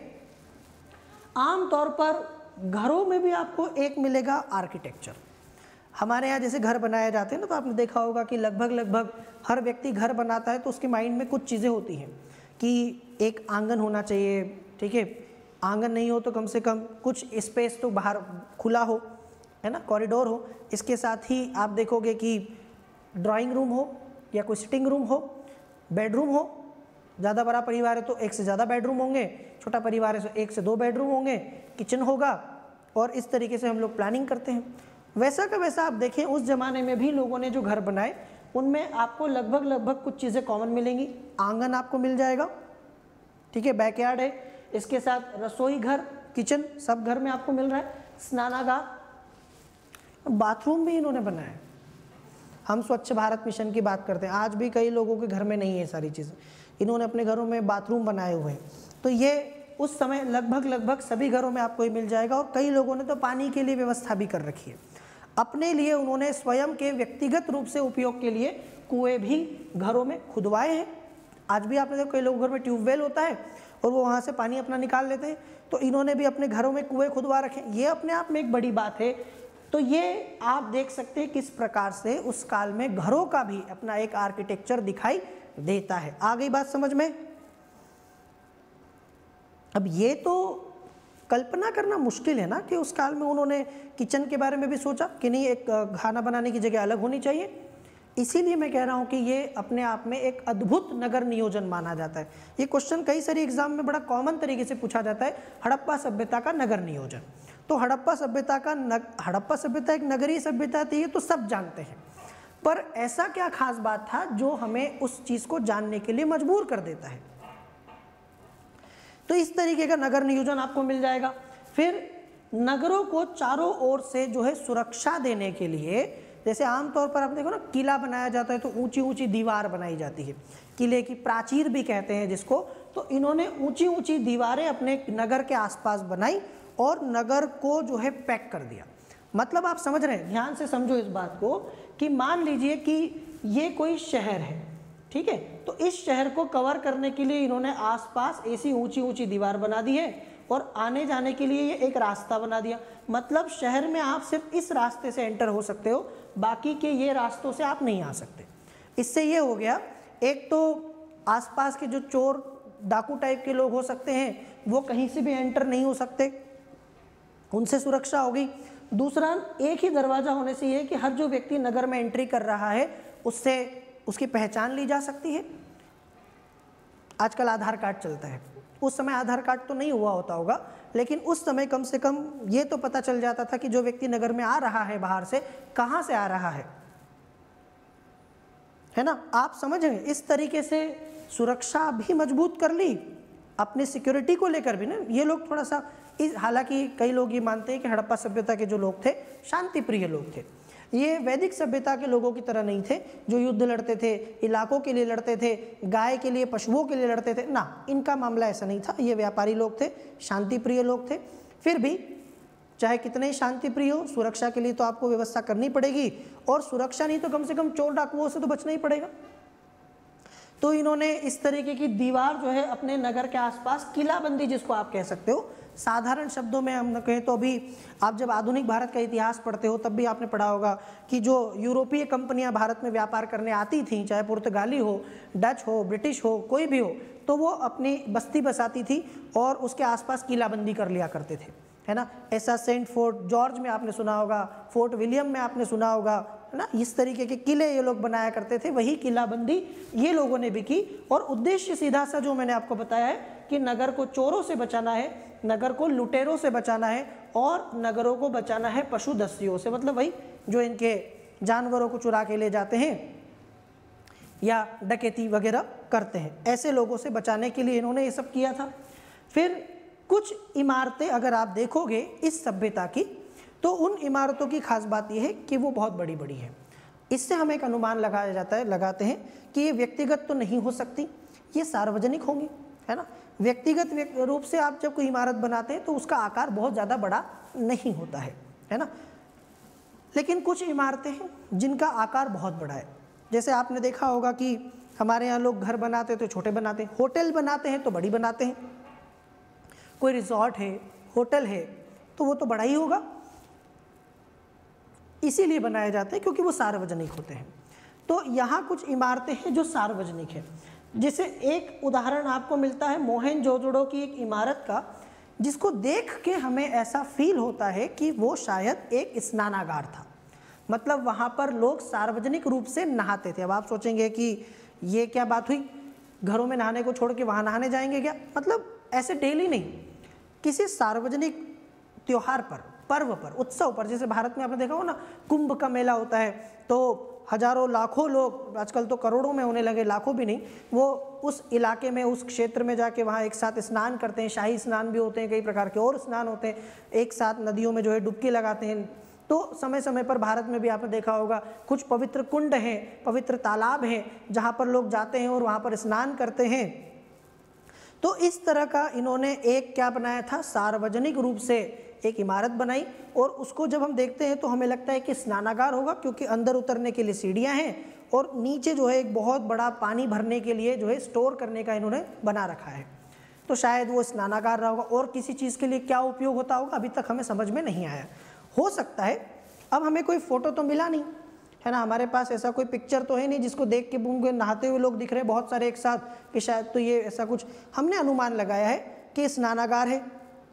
आमतौर पर घरों में भी आपको एक मिलेगा आर्किटेक्चर। हमारे यहाँ जैसे घर बनाए जाते हैं ना, तो आपने देखा होगा कि लगभग हर व्यक्ति घर बनाता है तो उसके माइंड में कुछ चीज़ें होती हैं कि एक आंगन होना चाहिए, ठीक है। आंगन नहीं हो तो कम से कम कुछ स्पेस तो बाहर खुला हो, है ना, कॉरिडोर हो। इसके साथ ही आप देखोगे कि ड्राइंग रूम हो या कोई सिटिंग रूम हो, बेडरूम हो। ज़्यादा बड़ा परिवार है तो एक से ज़्यादा बेडरूम होंगे, छोटा परिवार है तो एक से दो बेडरूम होंगे, किचन होगा, और इस तरीके से हम लोग प्लानिंग करते हैं। वैसा का वैसा आप देखें उस ज़माने में भी लोगों ने जो घर बनाए उनमें आपको लगभग कुछ चीज़ें कॉमन मिलेंगी। आंगन आपको मिल जाएगा, ठीक है, बैकयार्ड है, इसके साथ रसोई घर, किचन सब घर में आपको मिल रहा है, स्नानागार, बाथरूम भी इन्होंने बनाया है। हम स्वच्छ भारत मिशन की बात करते हैं, आज भी कई लोगों के घर में नहीं है सारी चीज़ें, इन्होंने अपने घरों में बाथरूम बनाए हुए हैं। तो ये उस समय लगभग सभी घरों में आपको ये मिल जाएगा। और कई लोगों ने तो पानी के लिए व्यवस्था भी कर रखी है। अपने लिए उन्होंने स्वयं के व्यक्तिगत रूप से उपयोग के लिए कुएं भी घरों में खुदवाए हैं। आज भी आपने देखो कई लोगों घर में ट्यूबवेल होता है और वो वहाँ से पानी अपना निकाल लेते हैं, तो इन्होंने भी अपने घरों में कुएं खुदवा रखे। ये अपने आप में एक बड़ी बात है। तो ये आप देख सकते हैं किस प्रकार से उस काल में घरों का भी अपना एक आर्किटेक्चर दिखाई देता है। आ गई बात समझ में? अब ये तो कल्पना करना मुश्किल है ना कि उस काल में उन्होंने किचन के बारे में भी सोचा कि नहीं, एक खाना बनाने की जगह अलग होनी चाहिए। इसीलिए मैं कह रहा हूँ कि ये अपने आप में एक अद्भुत नगर नियोजन माना जाता है। ये क्वेश्चन कई सारी एग्जाम में बड़ा कॉमन तरीके से पूछा जाता है, हड़प्पा सभ्यता का नगर नियोजन। तो हड़प्पा सभ्यता एक नगरीय सभ्यता थी, ये तो सब जानते हैं, पर ऐसा क्या खास बात था जो हमें उस चीज़ को जानने के लिए मजबूर कर देता है। तो इस तरीके का नगर नियोजन आपको मिल जाएगा। फिर नगरों को चारों ओर से जो है सुरक्षा देने के लिए, जैसे आमतौर पर आप देखो ना किला बनाया जाता है तो ऊंची ऊंची दीवार बनाई जाती है, किले की प्राचीर भी कहते हैं जिसको। तो इन्होंने ऊंची ऊंची दीवारें अपने नगर के आसपास बनाई और नगर को जो है पैक कर दिया। मतलब आप समझ रहे हैं, ध्यान से समझो इस बात को, कि मान लीजिए कि ये कोई शहर है, ठीक है, तो इस शहर को कवर करने के लिए इन्होंने आसपास ऐसी ऊंची ऊंची दीवार बना दी है और आने जाने के लिए ये एक रास्ता बना दिया। मतलब शहर में आप सिर्फ इस रास्ते से एंटर हो सकते हो, बाकी के ये रास्तों से आप नहीं आ सकते। इससे ये हो गया, एक तो आसपास के जो चोर डाकू टाइप के लोग हो सकते हैं वो कहीं से भी एंटर नहीं हो सकते, उनसे सुरक्षा हो गई। दूसरा, एक ही दरवाज़ा होने से ये कि हर जो व्यक्ति नगर में एंट्री कर रहा है उससे उसकी पहचान ली जा सकती है। आजकल आधार कार्ड चलता है, उस समय आधार कार्ड तो नहीं हुआ होगा, लेकिन उस समय कम से कम ये तो पता चल जाता था कि जो व्यक्ति नगर में आ रहा है बाहर से, कहाँ से आ रहा है ना। आप समझ रहे हैं, इस तरीके से सुरक्षा भी मजबूत कर ली अपनी सिक्योरिटी को लेकर भी ना। ये लोग थोड़ा सा हालांकि कई लोग ये मानते हैं कि हड़प्पा सभ्यता के जो लोग थे शांति प्रिय लोग थे, ये वैदिक सभ्यता के लोगों की तरह नहीं थे जो युद्ध लड़ते थे, इलाकों के लिए लड़ते थे, गाय के लिए, पशुओं के लिए लड़ते थे ना, इनका मामला ऐसा नहीं था। ये व्यापारी लोग थे, शांति प्रिय लोग थे। फिर भी चाहे कितने ही शांति प्रिय हो, सुरक्षा के लिए तो आपको व्यवस्था करनी पड़ेगी, और सुरक्षा नहीं तो कम से कम चोर डाकुओं से तो बचना ही पड़ेगा। तो इन्होंने इस तरीके की दीवार जो है अपने नगर के आसपास, किलाबंदी जिसको आप कह सकते हो, साधारण शब्दों में हम कहें तो अभी आप जब आधुनिक भारत का इतिहास पढ़ते हो तब भी आपने पढ़ा होगा कि जो यूरोपीय कंपनियां भारत में व्यापार करने आती थीं, चाहे पुर्तगाली हो, डच हो, ब्रिटिश हो, कोई भी हो, तो वो अपनी बस्ती बसाती थी और उसके आसपास किलाबंदी कर लिया करते थे, है ना। ऐसा सेंट फोर्ट जॉर्ज में आपने सुना होगा, फोर्ट विलियम में आपने सुना होगा, है ना। इस तरीके के किले ये लोग बनाया करते थे, वही किलाबंदी ये लोगों ने भी की। और उद्देश्य सीधा सा जो मैंने आपको बताया है कि नगर को चोरों से बचाना है, नगर को लुटेरों से बचाना है, और नगरों को बचाना है पशु दस्युओं से, मतलब वही जो इनके जानवरों को चुरा के ले जाते हैं या डकैती वगैरह करते हैं, ऐसे लोगों से बचाने के लिए इन्होंने ये सब किया था। फिर कुछ इमारतें अगर आप देखोगे इस सभ्यता की, तो उन इमारतों की खास बात यह है कि वो बहुत बड़ी बड़ी है। इससे हमें एक अनुमान लगाते हैं कि ये व्यक्तिगत तो नहीं हो सकती, ये सार्वजनिक होंगी, है ना। व्यक्तिगत रूप से आप जब कोई इमारत बनाते हैं तो उसका आकार बहुत ज़्यादा बड़ा नहीं होता है ना। लेकिन कुछ इमारतें हैं जिनका आकार बहुत बड़ा है। जैसे आपने देखा होगा कि हमारे यहाँ लोग घर बनाते हैं तो छोटे बनाते हैं, होटल बनाते हैं तो बड़ी बनाते हैं। कोई रिजॉर्ट है, होटल है, तो वो तो बड़ा ही होगा, इसीलिए बनाए जाते हैं क्योंकि वो सार्वजनिक होते हैं। तो यहाँ कुछ इमारतें हैं जो सार्वजनिक है। जिसे एक उदाहरण आपको मिलता है मोहनजोदड़ो की एक इमारत का, जिसको देख के हमें ऐसा फील होता है कि वो शायद एक स्नानागार था। मतलब वहाँ पर लोग सार्वजनिक रूप से नहाते थे। अब आप सोचेंगे कि ये क्या बात हुई, घरों में नहाने को छोड़ के वहाँ नहाने जाएंगे क्या? मतलब ऐसे डेली नहीं, किसी सार्वजनिक त्योहार पर, पर्व पर, उत्सव पर, जैसे भारत में आपने देखा हो ना, कुंभ का मेला होता है तो हजारों लाखों लोग, आजकल तो करोड़ों में होने लगे, लाखों भी नहीं, वो उस इलाके में, उस क्षेत्र में जाके वहाँ एक साथ स्नान करते हैं। शाही स्नान भी होते हैं, कई प्रकार के और स्नान होते हैं, एक साथ नदियों में जो है डुबकी लगाते हैं। तो समय समय पर भारत में भी आपने देखा होगा कुछ पवित्र कुंड हैं, पवित्र तालाब हैं, जहाँ पर लोग जाते हैं और वहाँ पर स्नान करते हैं। तो इस तरह का इन्होंने एक क्या बनाया था, सार्वजनिक रूप से एक इमारत बनाई, और उसको जब हम देखते हैं तो हमें लगता है कि स्नानागार होगा, क्योंकि अंदर उतरने के लिए सीढ़ियाँ हैं और नीचे जो है एक बहुत बड़ा पानी भरने के लिए जो है स्टोर करने का इन्होंने बना रखा है। तो शायद वो स्नानागार रहा होगा, और किसी चीज़ के लिए क्या उपयोग होता होगा अभी तक हमें समझ में नहीं आया। हो सकता है, अब हमें कोई फ़ोटो तो मिला नहीं है ना, हमारे पास ऐसा कोई पिक्चर तो है नहीं जिसको देख के मुझे नहाते हुए लोग दिख रहे हैं बहुत सारे एक साथ, कि शायद तो ये ऐसा कुछ हमने अनुमान लगाया है कि स्नानागार है।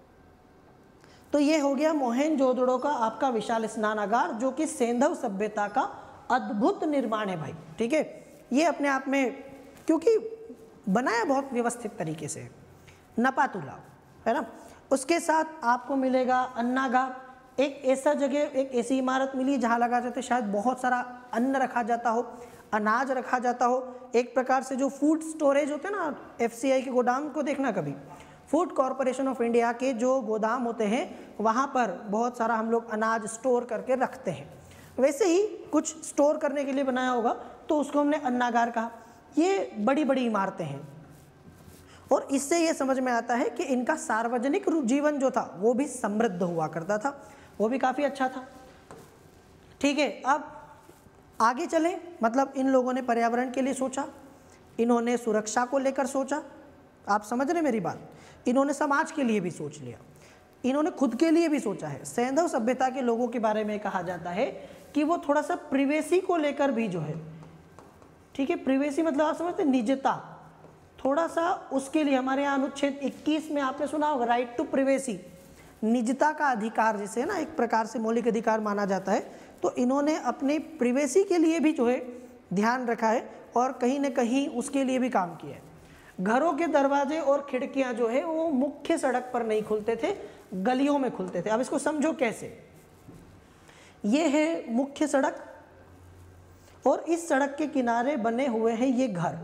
तो ये हो गया मोहनजोदड़ो का आपका विशाल स्नानागार, जो कि सिंधु सभ्यता का अद्भुत निर्माण है भाई। ठीक है, ये अपने आप में क्योंकि बनाया बहुत व्यवस्थित तरीके से, नपातुला है ना। उसके साथ आपको मिलेगा अन्नागार, एक ऐसा जगह, एक ऐसी इमारत मिली जहाँ लगा जाता है शायद बहुत सारा अन्न रखा जाता हो, अनाज रखा जाता हो, एक प्रकार से जो फूड स्टोरेज होते हैं ना, FCI के गोदाम को देखना कभी, फूड कॉरपोरेशन ऑफ इंडिया के जो गोदाम होते हैं वहाँ पर बहुत सारा हम लोग अनाज स्टोर करके रखते हैं, वैसे ही कुछ स्टोर करने के लिए बनाया होगा, तो उसको हमने अन्नागार कहा। ये बड़ी बड़ी इमारतें हैं, और इससे ये समझ में आता है कि इनका सार्वजनिक जीवन जो था वो भी समृद्ध हुआ करता था, वो भी काफ़ी अच्छा था। ठीक है, अब आगे चलें। मतलब इन लोगों ने पर्यावरण के लिए सोचा, इन्होंने सुरक्षा को लेकर सोचा, आप समझ रहे मेरी बात, इन्होंने समाज के लिए भी सोच लिया, इन्होंने खुद के लिए भी सोचा है। सिंधु सभ्यता के लोगों के बारे में कहा जाता है कि वो थोड़ा सा प्रिवेसी को लेकर भी जो है, ठीक है, प्रिवेसी मतलब आप समझते हैं निजता, थोड़ा सा उसके लिए हमारे यहाँ अनुच्छेद 21 में आपने सुना होगा, राइट टू प्रिवेसी, निजता का अधिकार जिसे ना एक प्रकार से मौलिक अधिकार माना जाता है। तो इन्होंने अपने प्रिवेसी के लिए भी जो है ध्यान रखा है, और कहीं ना कहीं उसके लिए भी काम किया है। घरों के दरवाजे और खिड़कियां जो है वो मुख्य सड़क पर नहीं खुलते थे, गलियों में खुलते थे। अब इसको समझो कैसे, ये है मुख्य सड़क, और इस सड़क के किनारे बने हुए हैं ये घर,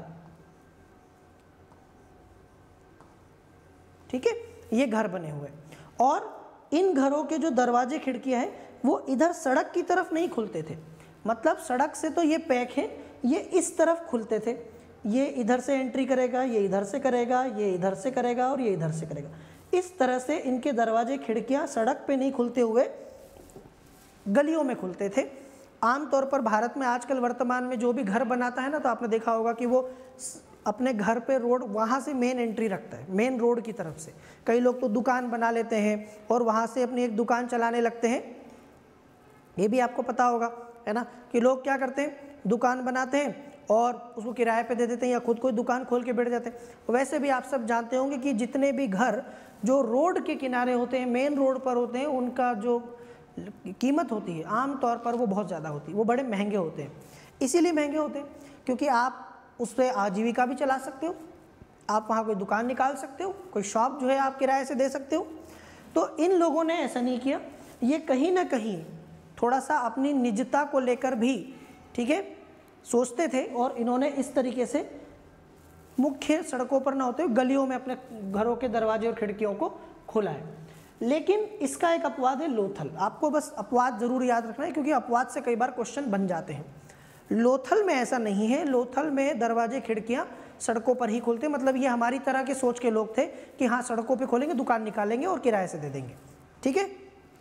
ठीक है, ये घर बने हुए, और इन घरों के जो दरवाजे खिड़कियां हैं वो इधर सड़क की तरफ नहीं खुलते थे। मतलब सड़क से तो ये पैक है, ये इस तरफ खुलते थे, ये इधर से एंट्री करेगा, ये इधर से करेगा, ये इधर से करेगा, और ये इधर से करेगा। इस तरह से इनके दरवाजे खिड़कियां सड़क पे नहीं खुलते हुए गलियों में खुलते थे। आमतौर पर भारत में आजकल वर्तमान में जो भी घर बनाता है ना, तो आपने देखा होगा कि वो अपने घर पे रोड, वहाँ से मेन एंट्री रखता है, मेन रोड की तरफ से। कई लोग तो दुकान बना लेते हैं और वहाँ से अपनी एक दुकान चलाने लगते हैं, ये भी आपको पता होगा है ना, कि लोग क्या करते हैं, दुकान बनाते हैं और उसको किराए पे दे देते हैं, या खुद कोई दुकान खोल के बैठ जाते हैं। वैसे भी आप सब जानते होंगे कि जितने भी घर जो रोड के किनारे होते हैं, मेन रोड पर होते हैं, उनका जो कीमत होती है आमतौर पर वो बहुत ज़्यादा होती है, वो बड़े महंगे होते हैं। इसीलिए महंगे होते हैं क्योंकि आप उस पर आजीविका भी चला सकते हो, आप वहाँ कोई दुकान निकाल सकते हो, कोई शॉप जो है आप किराए से दे सकते हो। तो इन लोगों ने ऐसा नहीं किया, ये कहीं ना कहीं थोड़ा सा अपनी निजता को लेकर भी, ठीक है, सोचते थे, और इन्होंने इस तरीके से मुख्य सड़कों पर ना होते हुए गलियों में अपने घरों के दरवाजे और खिड़कियों को खोला है। लेकिन इसका एक अपवाद है लोथल, आपको बस अपवाद जरूर याद रखना है क्योंकि अपवाद से कई बार क्वेश्चन बन जाते हैं। लोथल में ऐसा नहीं है, लोथल में दरवाजे खिड़कियां सड़कों पर ही खुलते, मतलब ये हमारी तरह के सोच के लोग थे कि हाँ सड़कों पे खोलेंगे, दुकान निकालेंगे और किराए से दे देंगे, ठीक है।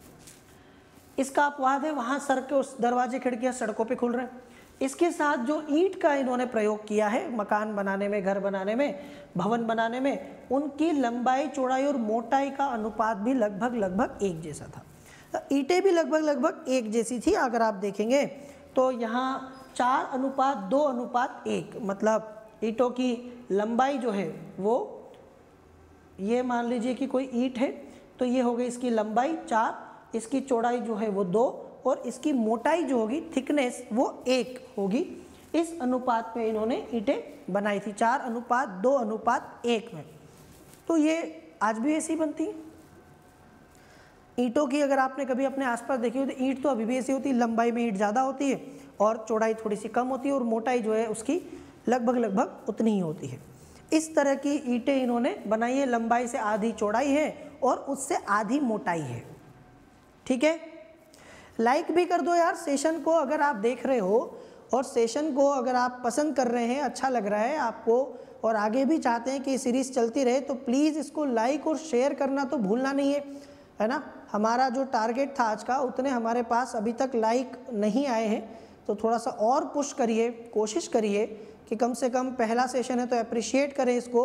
इसका अपवाद है, वहाँ सर के उस दरवाजे खिड़कियां सड़कों पे खुल रहे हैं। इसके साथ जो ईंट का इन्होंने प्रयोग किया है मकान बनाने में, घर बनाने में, भवन बनाने में, उनकी लंबाई, चौड़ाई और मोटाई का अनुपात भी लगभग एक जैसा था। तो ईंटें भी लगभग एक जैसी थी। अगर आप देखेंगे तो यहाँ 4:2:1, मतलब ईंटों की लंबाई जो है वो, ये मान लीजिए कि कोई ईंट है तो ये हो गई इसकी लंबाई 4, इसकी चौड़ाई जो है वो 2 और इसकी मोटाई जो होगी थिकनेस वो 1 होगी। इस अनुपात में इन्होंने ईंटें बनाई थी, 4:2:1 में। तो ये आज भी ऐसी बनती है ईंटों की। अगर आपने कभी अपने आसपास देखी हो तो ईंट तो अभी भी ऐसी होती है, लंबाई में ईंट ज़्यादा होती है और चौड़ाई थोड़ी सी कम होती है और मोटाई जो है उसकी लगभग उतनी ही होती है। इस तरह की ईंटें इन्होंने बनाई है, लंबाई से आधी चौड़ाई है और उससे आधी मोटाई है। ठीक है, लाइक भी कर दो यार सेशन को अगर आप देख रहे हो, और सेशन को अगर आप पसंद कर रहे हैं, अच्छा लग रहा है आपको और आगे भी चाहते हैं कि सीरीज़ चलती रहे, तो प्लीज़ इसको लाइक और शेयर करना तो भूलना नहीं है ना। हमारा जो टारगेट था आज का, उतने हमारे पास अभी तक लाइक नहीं आए हैं, तो थोड़ा सा और पुश करिए, कोशिश करिए कि कम से कम पहला सेशन है तो अप्रिशिएट करें इसको।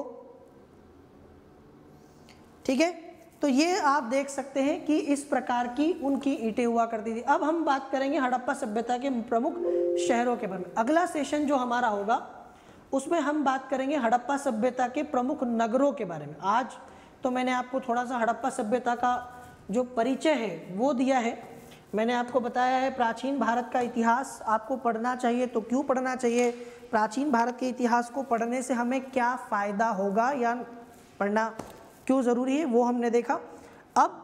ठीक है, तो ये आप देख सकते हैं कि इस प्रकार की उनकी ईंटें हुआ करती थी। अब हम बात करेंगे हड़प्पा सभ्यता के प्रमुख शहरों के बारे में। अगला सेशन जो हमारा होगा उसमें हम बात करेंगे हड़प्पा सभ्यता के प्रमुख नगरों के बारे में। आज तो मैंने आपको थोड़ा सा हड़प्पा सभ्यता का जो परिचय है वो दिया है। मैंने आपको बताया है प्राचीन भारत का इतिहास आपको पढ़ना चाहिए तो क्यों पढ़ना चाहिए, प्राचीन भारत के इतिहास को पढ़ने से हमें क्या फ़ायदा होगा या पढ़ना क्यों ज़रूरी है, वो हमने देखा। अब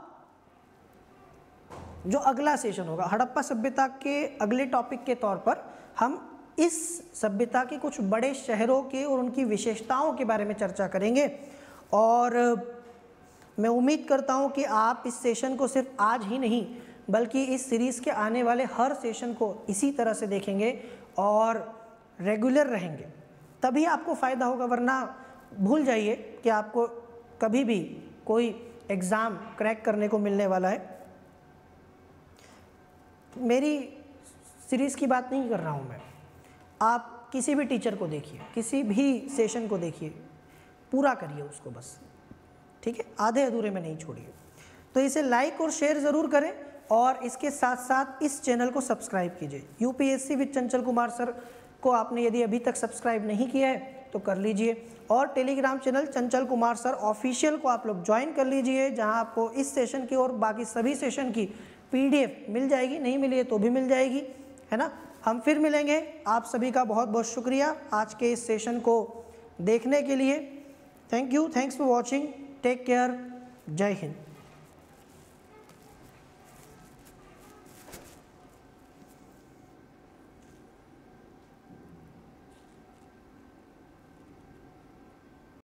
जो अगला सेशन होगा हड़प्पा सभ्यता के अगले टॉपिक के तौर पर हम इस सभ्यता के कुछ बड़े शहरों के और उनकी विशेषताओं के बारे में चर्चा करेंगे। और मैं उम्मीद करता हूं कि आप इस सेशन को सिर्फ आज ही नहीं बल्कि इस सीरीज़ के आने वाले हर सेशन को इसी तरह से देखेंगे और रेगुलर रहेंगे, तभी आपको फ़ायदा होगा। वरना भूल जाइए कि आपको कभी भी कोई एग्ज़ाम क्रैक करने को मिलने वाला है। मेरी सीरीज़ की बात नहीं कर रहा हूँ मैं, आप किसी भी टीचर को देखिए, किसी भी सेशन को देखिए, पूरा करिए उसको बस। ठीक है, आधे अधूरे में नहीं छोड़िए। तो इसे लाइक और शेयर ज़रूर करें और इसके साथ साथ इस चैनल को सब्सक्राइब कीजिए। UPSC with Chanchal Kumar sir को आपने यदि अभी तक सब्सक्राइब नहीं किया है तो कर लीजिए, और Telegram channel Chanchal Kumar sir official को आप लोग ज्वाइन कर लीजिए, जहां आपको इस सेशन की और बाकी सभी सेशन की पीडीएफ मिल जाएगी, नहीं मिली है तो भी मिल जाएगी, है ना। हम फिर मिलेंगे। आप सभी का बहुत बहुत शुक्रिया आज के इस सेशन को देखने के लिए। Thank you, thanks for watching, take care, Jai Hind.